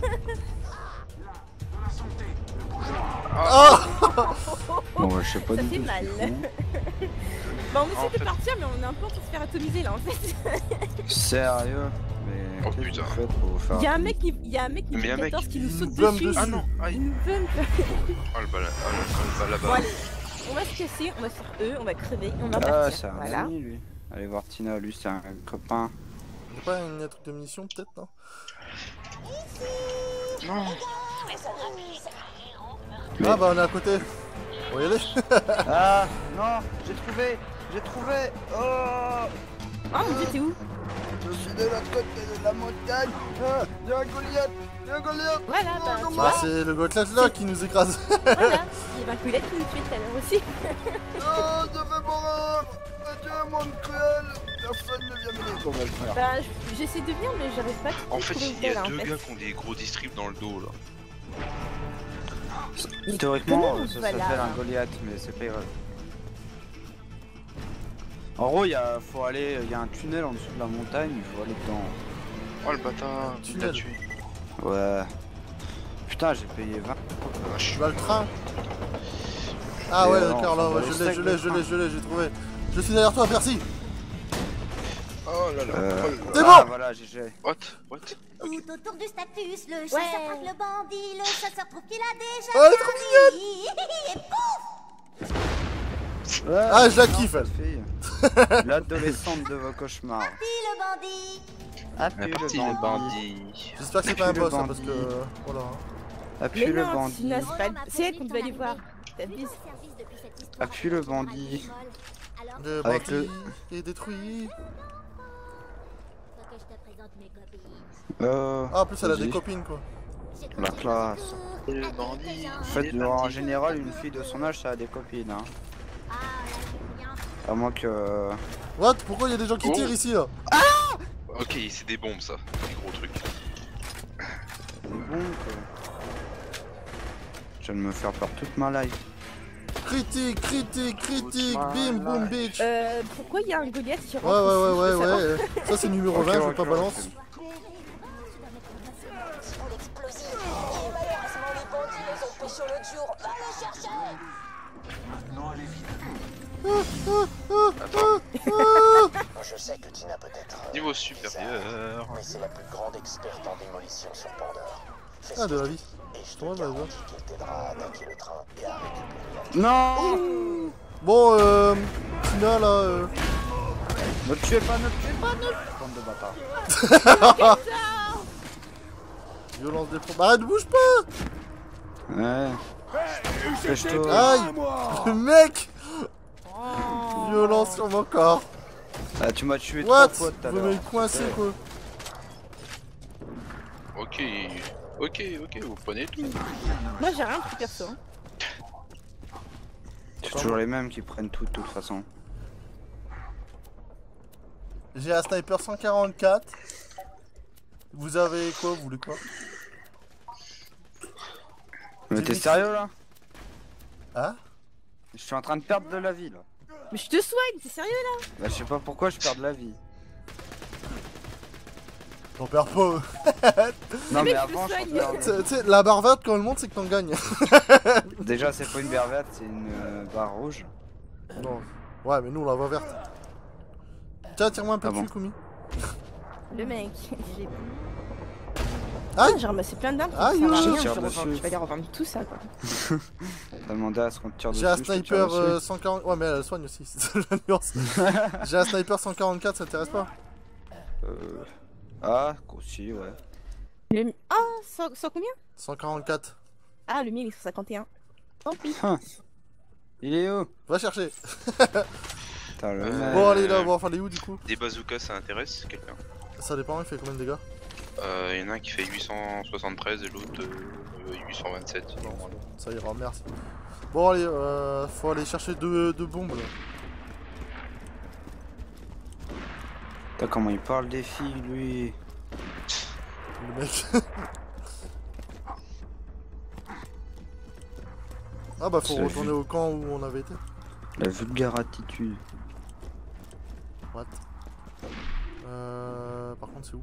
Speaker 2: Ah.
Speaker 3: Bon, bah, je sais pas
Speaker 4: Ça
Speaker 3: du
Speaker 4: fait
Speaker 3: tout.
Speaker 4: mal.
Speaker 3: ce qu'ils
Speaker 4: Bah on
Speaker 1: En
Speaker 4: essaie de
Speaker 1: fait-
Speaker 4: partir mais on est un peu en train de se faire atomiser là en fait.
Speaker 3: font. Sérieux? Mais
Speaker 1: Oh,
Speaker 3: qu'est-ce que
Speaker 1: putain.
Speaker 3: vous faites pour vous faire
Speaker 4: Il y a un
Speaker 3: atteindre?
Speaker 4: mec qui, il y a un mec
Speaker 1: Mais
Speaker 4: niveau
Speaker 1: y a un mec
Speaker 4: quatorze qui nous
Speaker 2: qui
Speaker 4: saute
Speaker 2: nous bombe
Speaker 4: dessus.
Speaker 2: dessus.
Speaker 1: Ah non,
Speaker 4: Il
Speaker 1: aïe.
Speaker 4: nous bump.
Speaker 1: Oh le bala, oh le, oh, le bala
Speaker 4: Bon
Speaker 1: là-bas.
Speaker 4: allez, on va se casser, on va sur eux, on va crever, on va
Speaker 3: Ah,
Speaker 4: partir.
Speaker 3: c'est un
Speaker 4: Voilà.
Speaker 3: ami lui. Allez voir Tina, lui c'est un copain.
Speaker 2: Y'a pas un truc de munitions peut-être, non?
Speaker 1: Non.
Speaker 3: Mais-
Speaker 2: Ah bah on est à côté. On va y aller.
Speaker 3: Ah non, j'ai trouvé, j'ai trouvé. Oh
Speaker 4: Ah mon dieu, t'es où?
Speaker 3: Je suis de l'autre côté de la montagne. Ah, il y a un Goliath. Il y a un Goliath.
Speaker 4: Voilà, bah,
Speaker 3: Oh,
Speaker 4: tu
Speaker 2: Bah,
Speaker 4: vois,
Speaker 2: c'est le Gauntlet là qui nous écrase.
Speaker 4: voilà. Il y a un Goliath qui nous tuait tout à l'heure aussi.
Speaker 3: non, je vais mourir. Adieu, monde cruel. Personne ne vient m'aider. Bon, bah, le frère.
Speaker 4: Bah, je- j'essaie de venir, mais j'arrive pas à
Speaker 1: En fait,
Speaker 4: trouver
Speaker 1: il
Speaker 4: où
Speaker 1: y
Speaker 4: elle,
Speaker 1: a
Speaker 4: en
Speaker 1: deux
Speaker 4: fait.
Speaker 1: gars qui ont des gros distrips dans le dos là.
Speaker 3: Théoriquement,
Speaker 4: comment
Speaker 3: ça
Speaker 4: on va là
Speaker 3: s'appelle un Goliath, mais c'est pas grave. En gros, il y a, faut aller, il y a un tunnel en dessous de la montagne, il faut aller dedans.
Speaker 1: Oh le bâtard, tu l'as
Speaker 2: Tunnel.
Speaker 1: tué.
Speaker 3: Ouais. Putain, j'ai payé vingt.
Speaker 2: Je vais le train. Ah
Speaker 3: Et
Speaker 2: ouais,
Speaker 3: non,
Speaker 2: d'accord, là,
Speaker 3: on
Speaker 2: ouais,
Speaker 3: va
Speaker 2: je
Speaker 3: les
Speaker 2: l'ai, je l'ai,
Speaker 3: steaks,
Speaker 2: je l'ai, je l'ai, j'ai trouvé. Je suis derrière toi, Percy.
Speaker 1: Oh là là.
Speaker 3: Euh...
Speaker 1: Oh là là.
Speaker 2: C'est
Speaker 3: ah,
Speaker 2: bon.
Speaker 3: voilà, G G.
Speaker 1: What? What?
Speaker 6: Tout
Speaker 1: Ok.
Speaker 6: autour du Stactus, le
Speaker 4: Ouais.
Speaker 6: chasseur traque le bandit, le chasseur trouve qu'il a déjà
Speaker 2: Oh, elle est trop
Speaker 6: mignonne. Et pouf,
Speaker 3: Ouais,
Speaker 2: Ah, je la
Speaker 3: non,
Speaker 2: kiffe,
Speaker 3: cette
Speaker 2: elle.
Speaker 3: fille. L'adolescente de vos cauchemars.
Speaker 6: puis le bandit.
Speaker 3: Appuie
Speaker 1: La partie
Speaker 3: le
Speaker 1: le
Speaker 3: bandit.
Speaker 1: bandit.
Speaker 2: J'espère que c'est pas un
Speaker 3: Le
Speaker 2: boss, hein, parce
Speaker 3: bandit.
Speaker 2: que. Voilà.
Speaker 3: Appuie
Speaker 4: Mais
Speaker 3: le
Speaker 4: non,
Speaker 3: bandit.
Speaker 4: Tina, c'est pas... c'est elle qu'on devait aller voir. T'abuses.
Speaker 3: Appuie le bandit.
Speaker 2: Le
Speaker 3: Avec
Speaker 2: bandit est détruit.
Speaker 3: Euh.
Speaker 2: Ah, en plus, elle a des
Speaker 3: vas-y.
Speaker 2: copines, quoi.
Speaker 3: La classe.
Speaker 1: Le bandit.
Speaker 3: En fait, en général, une fille de son âge, ça a des copines. Hein. À moins que.
Speaker 2: What? Pourquoi il y a des gens qui
Speaker 1: Oh.
Speaker 2: tirent ici, là?
Speaker 1: Ok, c'est des bombes ça, des gros trucs.
Speaker 3: C'est bon, quoi. Je viens de me faire peur toute ma life.
Speaker 2: Critique, critique, critique, bim, boum, bitch. Ouais,
Speaker 4: Euh, pourquoi il y a un Goliath qui rentre
Speaker 2: ouais, ouais,
Speaker 4: ici, je
Speaker 2: ouais,
Speaker 4: veux savoir.
Speaker 2: ouais. Ça, c'est numéro
Speaker 3: Ok,
Speaker 2: vingt, je
Speaker 3: ok,
Speaker 2: veux pas
Speaker 3: ok.
Speaker 2: balance.
Speaker 6: Pour l'explosive. Et malheureusement, les bandits les ont pécho l'autre jour. Va les chercher.
Speaker 5: Je sais que Tina peut être. euh,
Speaker 1: Niveau supérieur.
Speaker 5: Mais c'est la plus grande experte en démolition sur Pandore. Fais
Speaker 2: Ah,
Speaker 5: ce
Speaker 2: de la
Speaker 5: que
Speaker 2: vie.
Speaker 5: tu dis, Et je te
Speaker 2: Comment elle va,
Speaker 5: garantis qu'elle t'aidera à attaquer le train et à récupérer la
Speaker 3: Non.
Speaker 2: Bon, euh. Tina, là. Euh...
Speaker 3: Ne tuez pas, ne tuez pas, ne. Bande de bâtards.
Speaker 2: Violence des pro. Arrête, bouge pas!
Speaker 3: Ouais. Fèche-toi.
Speaker 2: Aïe! Le mec! Violence sur mon corps.
Speaker 3: Ah, tu m'as tué
Speaker 2: What?
Speaker 3: trois fois tout à
Speaker 2: Vous
Speaker 3: l'heure.
Speaker 2: m'avez coincé, quoi.
Speaker 1: Ok, ok, ok, vous prenez tout.
Speaker 4: Moi, j'ai rien pris perso. hein.
Speaker 3: C'est toujours les mêmes qui prennent tout de toute façon.
Speaker 2: J'ai un sniper cent quarante-quatre. Vous avez quoi? Vous voulez quoi?
Speaker 3: Mais t'es sérieux là?
Speaker 2: Hein?
Speaker 3: Je suis en train de perdre de la vie là.
Speaker 4: Mais je te soigne, t'es sérieux là?
Speaker 3: Bah, je sais pas pourquoi je perds de la vie.
Speaker 2: T'en perds pas.
Speaker 3: Non mais
Speaker 4: mec, je
Speaker 3: avant
Speaker 4: me
Speaker 3: je
Speaker 4: soigne.
Speaker 3: perdais.
Speaker 2: Tu tu sais, la barre verte quand elle monte, c'est que t'en gagnes.
Speaker 3: Déjà c'est pas une barre verte, c'est une euh, barre rouge.
Speaker 2: Non. Ouais, mais nous on la voit verte. Tiens, tire-moi un peu
Speaker 3: Ah
Speaker 2: dessus,
Speaker 3: bon.
Speaker 2: Koumi.
Speaker 4: Le mec, j'ai...
Speaker 2: Aïe!
Speaker 4: Ah, j'ai ramassé plein d'armes.
Speaker 2: Aïe,
Speaker 4: ça sert à
Speaker 2: je
Speaker 4: rien,
Speaker 3: tire
Speaker 4: je, vais
Speaker 3: dessus.
Speaker 4: revendre- je vais aller revendre tout ça quoi.
Speaker 3: T'as demandé à ce qu'on te tire dessus.
Speaker 2: J'ai un
Speaker 3: je te tire
Speaker 2: sniper
Speaker 3: dessus.
Speaker 2: euh, cent quarante. Ouais, mais elle soigne aussi, c'est ça la nuance. J'ai un sniper cent quarante-quatre, ça t'intéresse pas?
Speaker 3: Euh... Ah, aussi, ouais.
Speaker 4: Le... Ah, cent, cent combien?
Speaker 2: cent quarante-quatre.
Speaker 4: Ah, le mien il est sur cinquante et un. Tant pis.
Speaker 3: Il est où?
Speaker 2: Va chercher.
Speaker 3: Putain, le
Speaker 1: Euh,
Speaker 3: mec.
Speaker 2: Bon, allez là, bon, enfin, il est où du coup?
Speaker 1: Des bazookas, ça intéresse quelqu'un?
Speaker 2: Ça dépend, il fait combien de dégâts?
Speaker 1: Euh, il y en a un qui fait huit cent soixante-treize et l'autre euh, huit cent vingt-sept. normalement.
Speaker 2: Ça ira, merci. Bon, allez, euh, faut aller chercher deux, deux bombes là.
Speaker 3: Putain, comment il parle des filles, lui.
Speaker 2: Le mec. Ah bah, faut
Speaker 3: C'est
Speaker 2: retourner
Speaker 3: vu.
Speaker 2: au camp où on avait été.
Speaker 3: La vulgaire attitude.
Speaker 2: What? Euh. Par contre, c'est où?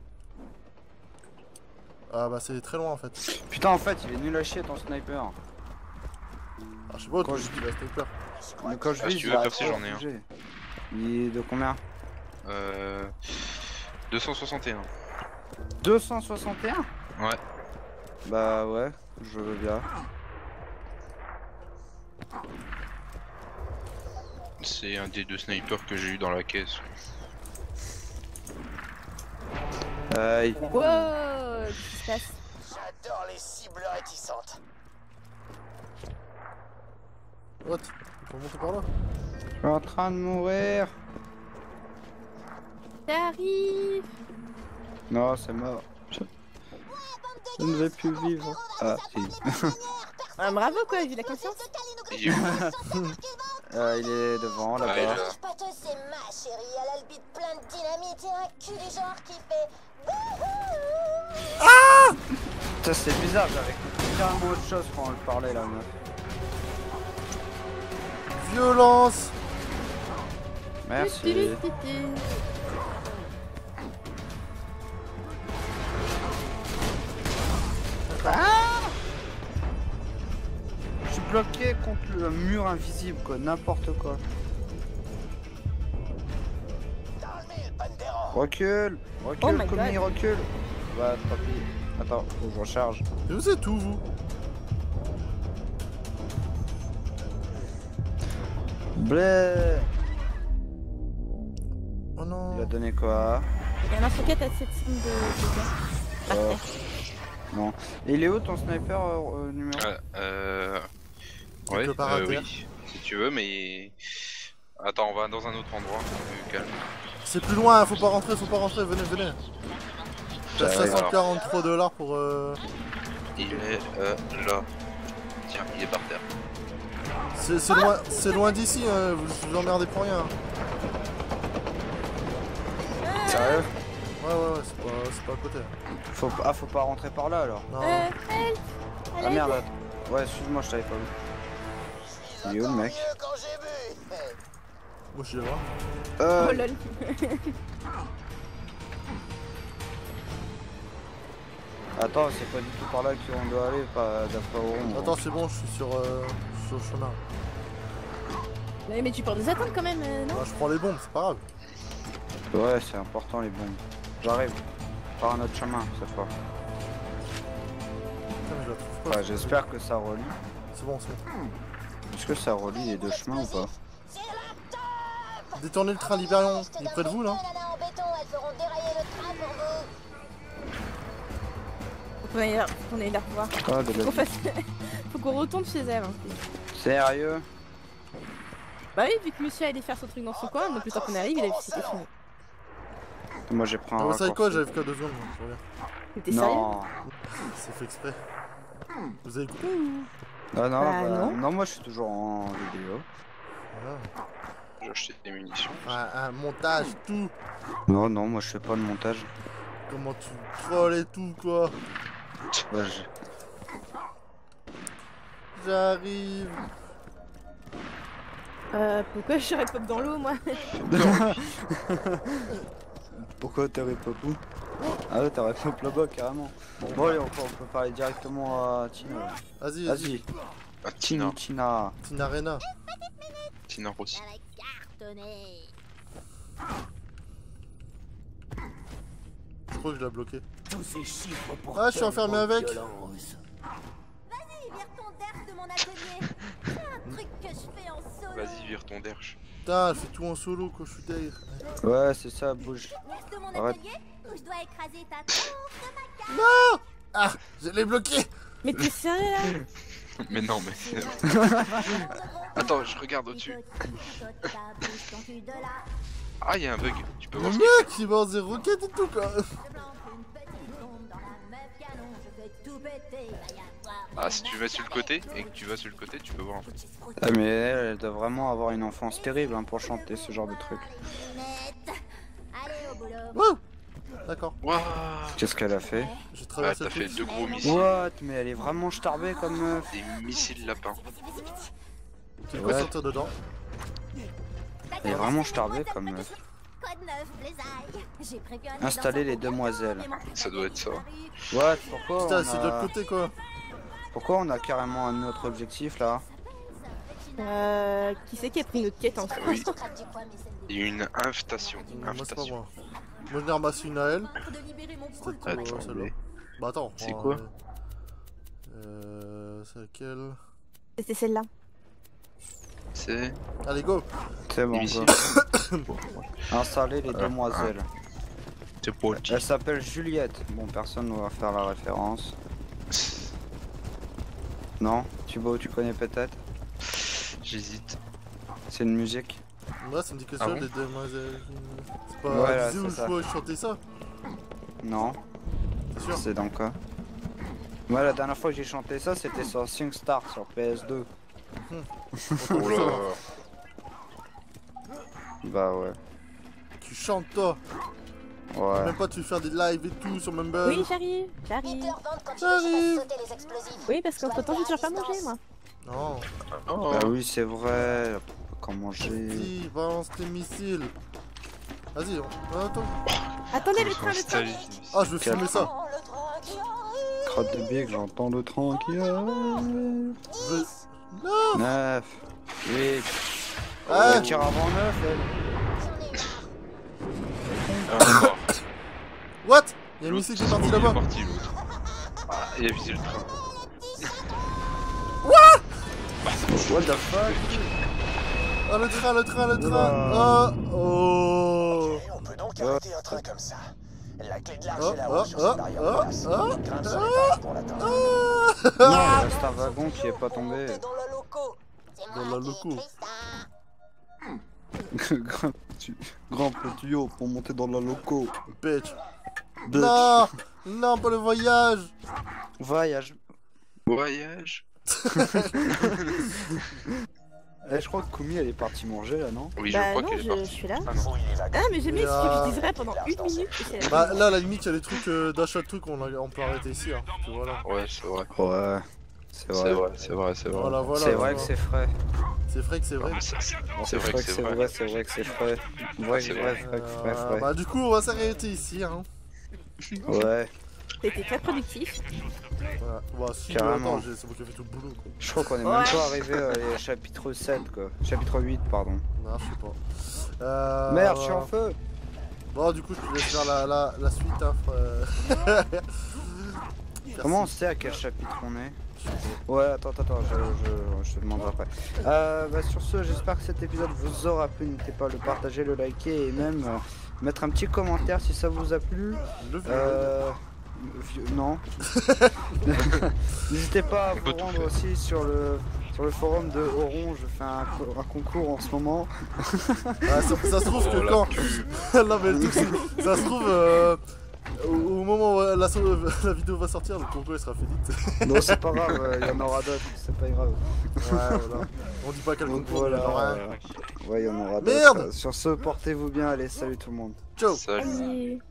Speaker 2: Ah bah, c'est très loin en fait.
Speaker 3: Putain, en fait, il est nul à chier ton sniper.
Speaker 2: Ah, je sais pas,
Speaker 3: Quand
Speaker 2: toi,
Speaker 3: je-
Speaker 2: je dis la sniper.
Speaker 3: Mais quand je
Speaker 1: Ah,
Speaker 3: vis,
Speaker 1: si tu
Speaker 3: il
Speaker 1: veux,
Speaker 3: arrête
Speaker 1: Percy,
Speaker 3: pas de
Speaker 1: j'en ai un.
Speaker 3: bouger. Il est de combien?
Speaker 1: Euh, deux cent soixante et un.
Speaker 3: deux cent soixante et un?
Speaker 1: Ouais.
Speaker 3: Bah ouais, je veux bien.
Speaker 1: C'est un des deux snipers que j'ai eu dans la caisse.
Speaker 3: Aïe.
Speaker 4: Wow, qu'est-ce qui se passe?
Speaker 5: J'adore les cibles réticentes.
Speaker 2: What? Faut monter par là?
Speaker 3: Je suis en train de mourir.
Speaker 4: T'arrives.
Speaker 3: Non, c'est mort. Je... je ne vais plus vivre. Ah, si.
Speaker 4: Ah, bravo quoi, vu la conscience.
Speaker 1: Il est où?
Speaker 3: euh, il est devant,
Speaker 1: Ah, il est
Speaker 3: là-bas.
Speaker 1: là.
Speaker 6: Spatteuse, c'est ma chérie. Elle a le bide plein de dynamite et un cul du genre qui fait.
Speaker 3: Ça, c'est bizarre, j'avais compris carrément autre chose quand on le parlait, là, meuf.
Speaker 2: Violence.
Speaker 3: Merci. Je suis bloqué contre le mur invisible, quoi, n'importe quoi. Recule, recule,
Speaker 4: Oh my
Speaker 3: Comi,
Speaker 4: God.
Speaker 3: recule. Bah, tant pis. Attends, faut que je recharge.
Speaker 2: Et vous êtes où, vous?
Speaker 3: Blé.
Speaker 2: Oh non.
Speaker 3: Il a donné quoi?
Speaker 4: Il y a un lance-roquette à sept cents de dégâts.
Speaker 3: Oh. Non. Et il est où ton sniper euh, euh, numéro?
Speaker 1: Euh, euh... Ouais,
Speaker 2: Quelque part à
Speaker 1: euh,
Speaker 2: terre.
Speaker 1: oui, si tu veux, mais... Attends, on va dans un autre endroit, plus calme.
Speaker 2: C'est plus loin, faut pas rentrer, faut pas rentrer, venez, venez. T'as
Speaker 3: Ça
Speaker 2: cinq cent quarante-trois dollars pour euh...
Speaker 1: Il est euh, là. Tiens, il est par terre.
Speaker 2: C'est c'est loin, c'est loin d'ici, hein, vous vous emmerdez pour rien.
Speaker 3: Sérieux?
Speaker 2: Ouais, ouais, ouais, c'est pas, c'est pas à côté.
Speaker 3: Faut pas... Ah, faut pas rentrer par là alors.
Speaker 2: Non.
Speaker 4: Euh, help.
Speaker 3: Ah merde, attends. Ouais, excuse-moi, je t'avais pas vu. Il est où le mec?
Speaker 2: Moi je vais voir.
Speaker 3: Euh...
Speaker 4: Oh lol.
Speaker 3: Attends, c'est pas du tout par là qu'on doit aller, pas d'après au rond.
Speaker 2: Attends, c'est bon, je suis sur, euh, sur le chemin.
Speaker 4: Ouais, mais tu peux nous attendre quand même, euh, non?
Speaker 2: Bah, je prends les bombes, c'est pas grave.
Speaker 3: Ouais, c'est important les bombes. J'arrive. Par un autre chemin cette fois.
Speaker 2: Putain, mais je la trouve pas.
Speaker 3: Ouais, j'espère que ça relie.
Speaker 2: C'est bon, c'est bon.
Speaker 3: Est-ce que ça relie les deux chemins ou pas?
Speaker 2: Détournez le train Libérion, il est près de vous là?
Speaker 4: Faut qu'on aille la- faut qu'on aille la revoir.
Speaker 3: Ah, de la...
Speaker 4: Qu'on fasse... Faut qu'on retourne chez elle. Hein.
Speaker 3: Sérieux?
Speaker 4: Bah oui, vu que monsieur allait faire son truc dans son coin, donc le temps qu'on arrive, il a vu que c'était fini.
Speaker 3: Moi j'ai pris un
Speaker 2: Ah, vous savez quoi,
Speaker 3: raccourci.
Speaker 2: j'avais fait deux secondes, moi, je reviens.
Speaker 4: Mais t'es sérieux?
Speaker 3: Non.
Speaker 2: C'est fait exprès. Vous avez coupé?
Speaker 3: Ah non,
Speaker 4: Bah,
Speaker 3: bah,
Speaker 4: non.
Speaker 3: non, moi je suis toujours en vidéo.
Speaker 2: Voilà.
Speaker 1: J'ai acheté des munitions.
Speaker 2: Un, un montage, tout.
Speaker 3: Non, non, moi je fais pas de montage.
Speaker 2: Comment tu trolls et tout, quoi.
Speaker 3: Ouais, j'ai-
Speaker 2: J'arrive.
Speaker 4: Euh, pourquoi je serais pop dans l'eau, moi?
Speaker 3: Pourquoi t'aurais pas pu? Ah ouais, t'aurais pas là-bas carrément. Bon, allez, on peut, on peut parler directement à Tina.
Speaker 2: Vas-y, vas-y.
Speaker 3: Vas-y,
Speaker 1: Ah, Tina.
Speaker 3: Tina, Tina.
Speaker 2: Tina Arena.
Speaker 1: Tina Rossi.
Speaker 2: Je crois que je l'ai bloqué.
Speaker 8: Tous ces chiffres pour
Speaker 2: Ah, je suis enfermé
Speaker 8: tellement de
Speaker 2: avec.
Speaker 8: violence.
Speaker 6: Vas-y, vire ton derf de mon atelier. C'est un truc que je fais en solo.
Speaker 1: Vas-y, vire ton derche.
Speaker 2: Putain, je fais tout en solo, quoi, je suis derrière.
Speaker 3: Ouais, c'est ça, bouge.
Speaker 6: Derf de mon
Speaker 3: Arrête.
Speaker 6: atelier où je dois écraser ta tour de ma carte.
Speaker 2: Non. Ah, je l'ai bloqué.
Speaker 4: Mais t'es sérieux là?
Speaker 1: Mais non, mais... Attends, je regarde au-dessus. Ah, il y a un bug. Tu peux
Speaker 2: Le
Speaker 1: voir ce
Speaker 2: mec, il va en zéro roquette et tout, quoi.
Speaker 1: Ah, si tu vas sur le côté et que tu vas sur le côté, tu peux voir un peu.
Speaker 3: Ah, mais elle, elle doit vraiment avoir une enfance terrible hein, pour chanter ce genre de truc.
Speaker 6: Allez au boulot.
Speaker 2: Wouh. D'accord,
Speaker 1: Waouh.
Speaker 3: Qu'est-ce qu'elle a fait?
Speaker 2: j'ai
Speaker 1: Ah,
Speaker 2: traversé
Speaker 1: t'as
Speaker 2: le
Speaker 1: fait
Speaker 2: truc.
Speaker 1: deux gros missiles.
Speaker 3: What? Mais elle est vraiment starbée comme meuf.
Speaker 1: Des missiles lapins.
Speaker 2: C'est quoi
Speaker 3: Ouais.
Speaker 2: sortir dedans?
Speaker 3: Elle est vraiment starbée comme meuf.
Speaker 6: Code neuf, Blaisaille. J'ai prévu un
Speaker 3: Installer les
Speaker 6: événement pour
Speaker 3: demoiselles.
Speaker 6: bientôt, mais mon
Speaker 1: Ça doit être ça.
Speaker 3: What? Pourquoi
Speaker 2: Putain,
Speaker 3: on
Speaker 2: c'est de l'autre
Speaker 3: a...
Speaker 2: côté, quoi.
Speaker 3: Pourquoi on a carrément un autre objectif là?
Speaker 4: Euh, qui c'est qui a pris notre quête en fait?
Speaker 1: Oui. Il y a une invitation.
Speaker 2: Non, moi, c'est pas
Speaker 1: Invitation.
Speaker 2: moi. Moi, je n'ai ramassé une à elle.
Speaker 6: de libérer mon
Speaker 2: C'était
Speaker 6: projet.
Speaker 2: tout,
Speaker 1: Attends,
Speaker 2: euh, celle-là.
Speaker 1: mais-
Speaker 2: Bah, attends.
Speaker 1: C'est
Speaker 2: oh,
Speaker 1: quoi?
Speaker 2: euh, Euh. C'est laquelle?
Speaker 4: C'était celle-là.
Speaker 1: C'est
Speaker 2: Allez, go.
Speaker 3: C'est
Speaker 1: des
Speaker 3: bon,
Speaker 1: missiles.
Speaker 3: go. Installer les demoiselles.
Speaker 1: C'est pour le
Speaker 3: Elle s'appelle Juliette. Bon, personne ne va faire la référence. Non? Thibaut, tu connais peut-être?
Speaker 1: J'hésite.
Speaker 3: C'est une musique?
Speaker 2: Ouais, ça me dit que
Speaker 3: Ah
Speaker 2: ça,
Speaker 3: bon
Speaker 2: les demoiselles. C'est pas
Speaker 3: Ouais, là,
Speaker 2: Disney où
Speaker 3: c'est ça.
Speaker 2: je chantais ça?
Speaker 3: Non.
Speaker 2: C'est sûr.
Speaker 3: C'est dans quoi? Moi, la dernière fois que j'ai chanté ça, c'était sur SingStar sur P S deux.
Speaker 1: Oh là.
Speaker 3: Bah ouais.
Speaker 2: Tu chantes toi.
Speaker 3: Ouais.
Speaker 2: Même pas tu veux faire des lives et tout sur Mumble.
Speaker 4: Oui, j'arrive, j'arrive.
Speaker 2: J'arrive.
Speaker 4: Oui, parce qu'entre temps, j'ai toujours pas mangé, moi.
Speaker 2: Non.
Speaker 1: Oh.
Speaker 3: Bah oui, c'est vrai. Comment manger?
Speaker 2: Vas-y, balance tes missiles. Vas-y, on... attends.
Speaker 4: Attendez, le train, le train.
Speaker 1: Nostalgie.
Speaker 2: Ah, je veux filmer ça.
Speaker 3: Crotte de bique, j'entends le train qui arrive.
Speaker 2: Je veux... Non.
Speaker 3: neuf, huit.
Speaker 2: Ouais.
Speaker 3: Elle tire avant neuf, elle.
Speaker 1: Ah, mort.
Speaker 2: What? Il y a un
Speaker 1: L'autre,
Speaker 2: missile qui est
Speaker 1: c'est
Speaker 2: parti
Speaker 1: bon, il est
Speaker 2: là-bas.
Speaker 1: parti, l'autre. Voilà, il a visé le train.
Speaker 3: What the fuck?
Speaker 2: Ah, le train, le train, le train. Ah, oh.
Speaker 5: On peut donc
Speaker 3: Oh.
Speaker 5: arrêter un train comme ça. La clé de l'arche
Speaker 2: Oh,
Speaker 5: est là-haut
Speaker 2: oh,
Speaker 5: sur
Speaker 2: oh,
Speaker 5: cette barrière
Speaker 2: oh,
Speaker 5: de glace.
Speaker 2: oh,
Speaker 5: Je grimpe sur l'étage pour l'attendre.
Speaker 3: Non, il reste un wagon qui est pas tombé.
Speaker 2: Dans la loco.
Speaker 3: Grand petit- Grand petit haut pour monter dans la loco.
Speaker 2: Bitch.
Speaker 3: Bitch.
Speaker 2: Non. Non, pas le voyage.
Speaker 3: Voyage.
Speaker 1: Voyage.
Speaker 3: Eh, je crois que Kumi elle est partie manger là, non?
Speaker 1: Oui,
Speaker 4: Bah
Speaker 1: je crois
Speaker 4: non,
Speaker 1: qu'elle est
Speaker 4: je,
Speaker 1: partie.
Speaker 4: je suis là.
Speaker 1: Ah non.
Speaker 5: Fouille les wagons.
Speaker 4: Ah, mais j'ai mis
Speaker 2: Et,
Speaker 4: ce que
Speaker 2: euh,
Speaker 4: je dirais pendant une minute. et c'est la
Speaker 2: Bah
Speaker 4: fin.
Speaker 2: là, à la limite, il y a des trucs euh, d'achat de trucs, on, a- on peut arrêter ici. Hein. Puis voilà.
Speaker 1: Ouais, c'est vrai.
Speaker 3: Ouais. C'est
Speaker 1: C'est
Speaker 3: vrai.
Speaker 1: vrai, c'est vrai, c'est vrai.
Speaker 2: Voilà, voilà.
Speaker 3: C'est vrai
Speaker 2: voilà.
Speaker 3: que c'est frais.
Speaker 2: C'est vrai que c'est vrai.
Speaker 1: Ah, ça, c'est
Speaker 3: C'est
Speaker 1: c'est vrai que c'est vrai.
Speaker 3: c'est vrai que c'est frais. Vrai,
Speaker 1: c'est
Speaker 3: vrai,
Speaker 1: vrai.
Speaker 3: vrai, vrai,
Speaker 2: Euh,
Speaker 3: vrai.
Speaker 2: bah du coup, on va s'arrêter ici. Hein.
Speaker 3: Ouais.
Speaker 4: C'était très productif.
Speaker 2: Voilà. Bah, si,
Speaker 3: Carrément.
Speaker 2: attends, j'ai- c'est moi qui ai fait tout le boulot. Quoi.
Speaker 3: Je crois qu'on est
Speaker 4: Ouais.
Speaker 3: même pas arrivé au chapitre sept quoi. Chapitre huit, pardon.
Speaker 2: Non, je sais pas. Euh,
Speaker 3: Merde, je suis en feu.
Speaker 2: Bon, du coup, je te laisse faire la, la, la suite. Hein, frère.
Speaker 3: Comment on sait à quel chapitre on est? Ouais, attends, attends, attends, je, je, je te demanderai après. Euh, bah, sur ce, j'espère que cet épisode vous aura plu. N'hésitez pas à le partager, le liker et même euh, mettre un petit commentaire si ça vous a plu.
Speaker 2: Le vieux.
Speaker 3: Euh... vieux- Non. N'hésitez pas à vous
Speaker 1: peut tout
Speaker 3: rendre
Speaker 1: faire.
Speaker 3: aussi sur le, sur le forum de Oron. Je fais un, co- un concours en ce moment.
Speaker 2: Ah, ça, ça se trouve
Speaker 1: Oh,
Speaker 2: que
Speaker 1: la
Speaker 2: quand.
Speaker 1: pub.
Speaker 2: Non, mais le truc, c'est- ça se trouve. Euh, au, au moment où la, so- la vidéo va sortir, le concours il sera fait vite.
Speaker 3: Non, c'est pas grave, il y en aura d'autres, c'est pas grave.
Speaker 2: Ouais, voilà. On dit pas quel
Speaker 3: Donc
Speaker 2: concours, mais
Speaker 3: voilà.
Speaker 2: genre, hein.
Speaker 3: euh, Ouais, il y en aura
Speaker 2: Merde.
Speaker 3: d'autres. Sur ce, portez-vous bien. Allez, salut tout le monde.
Speaker 2: Ciao.
Speaker 1: Salut.
Speaker 4: Salut.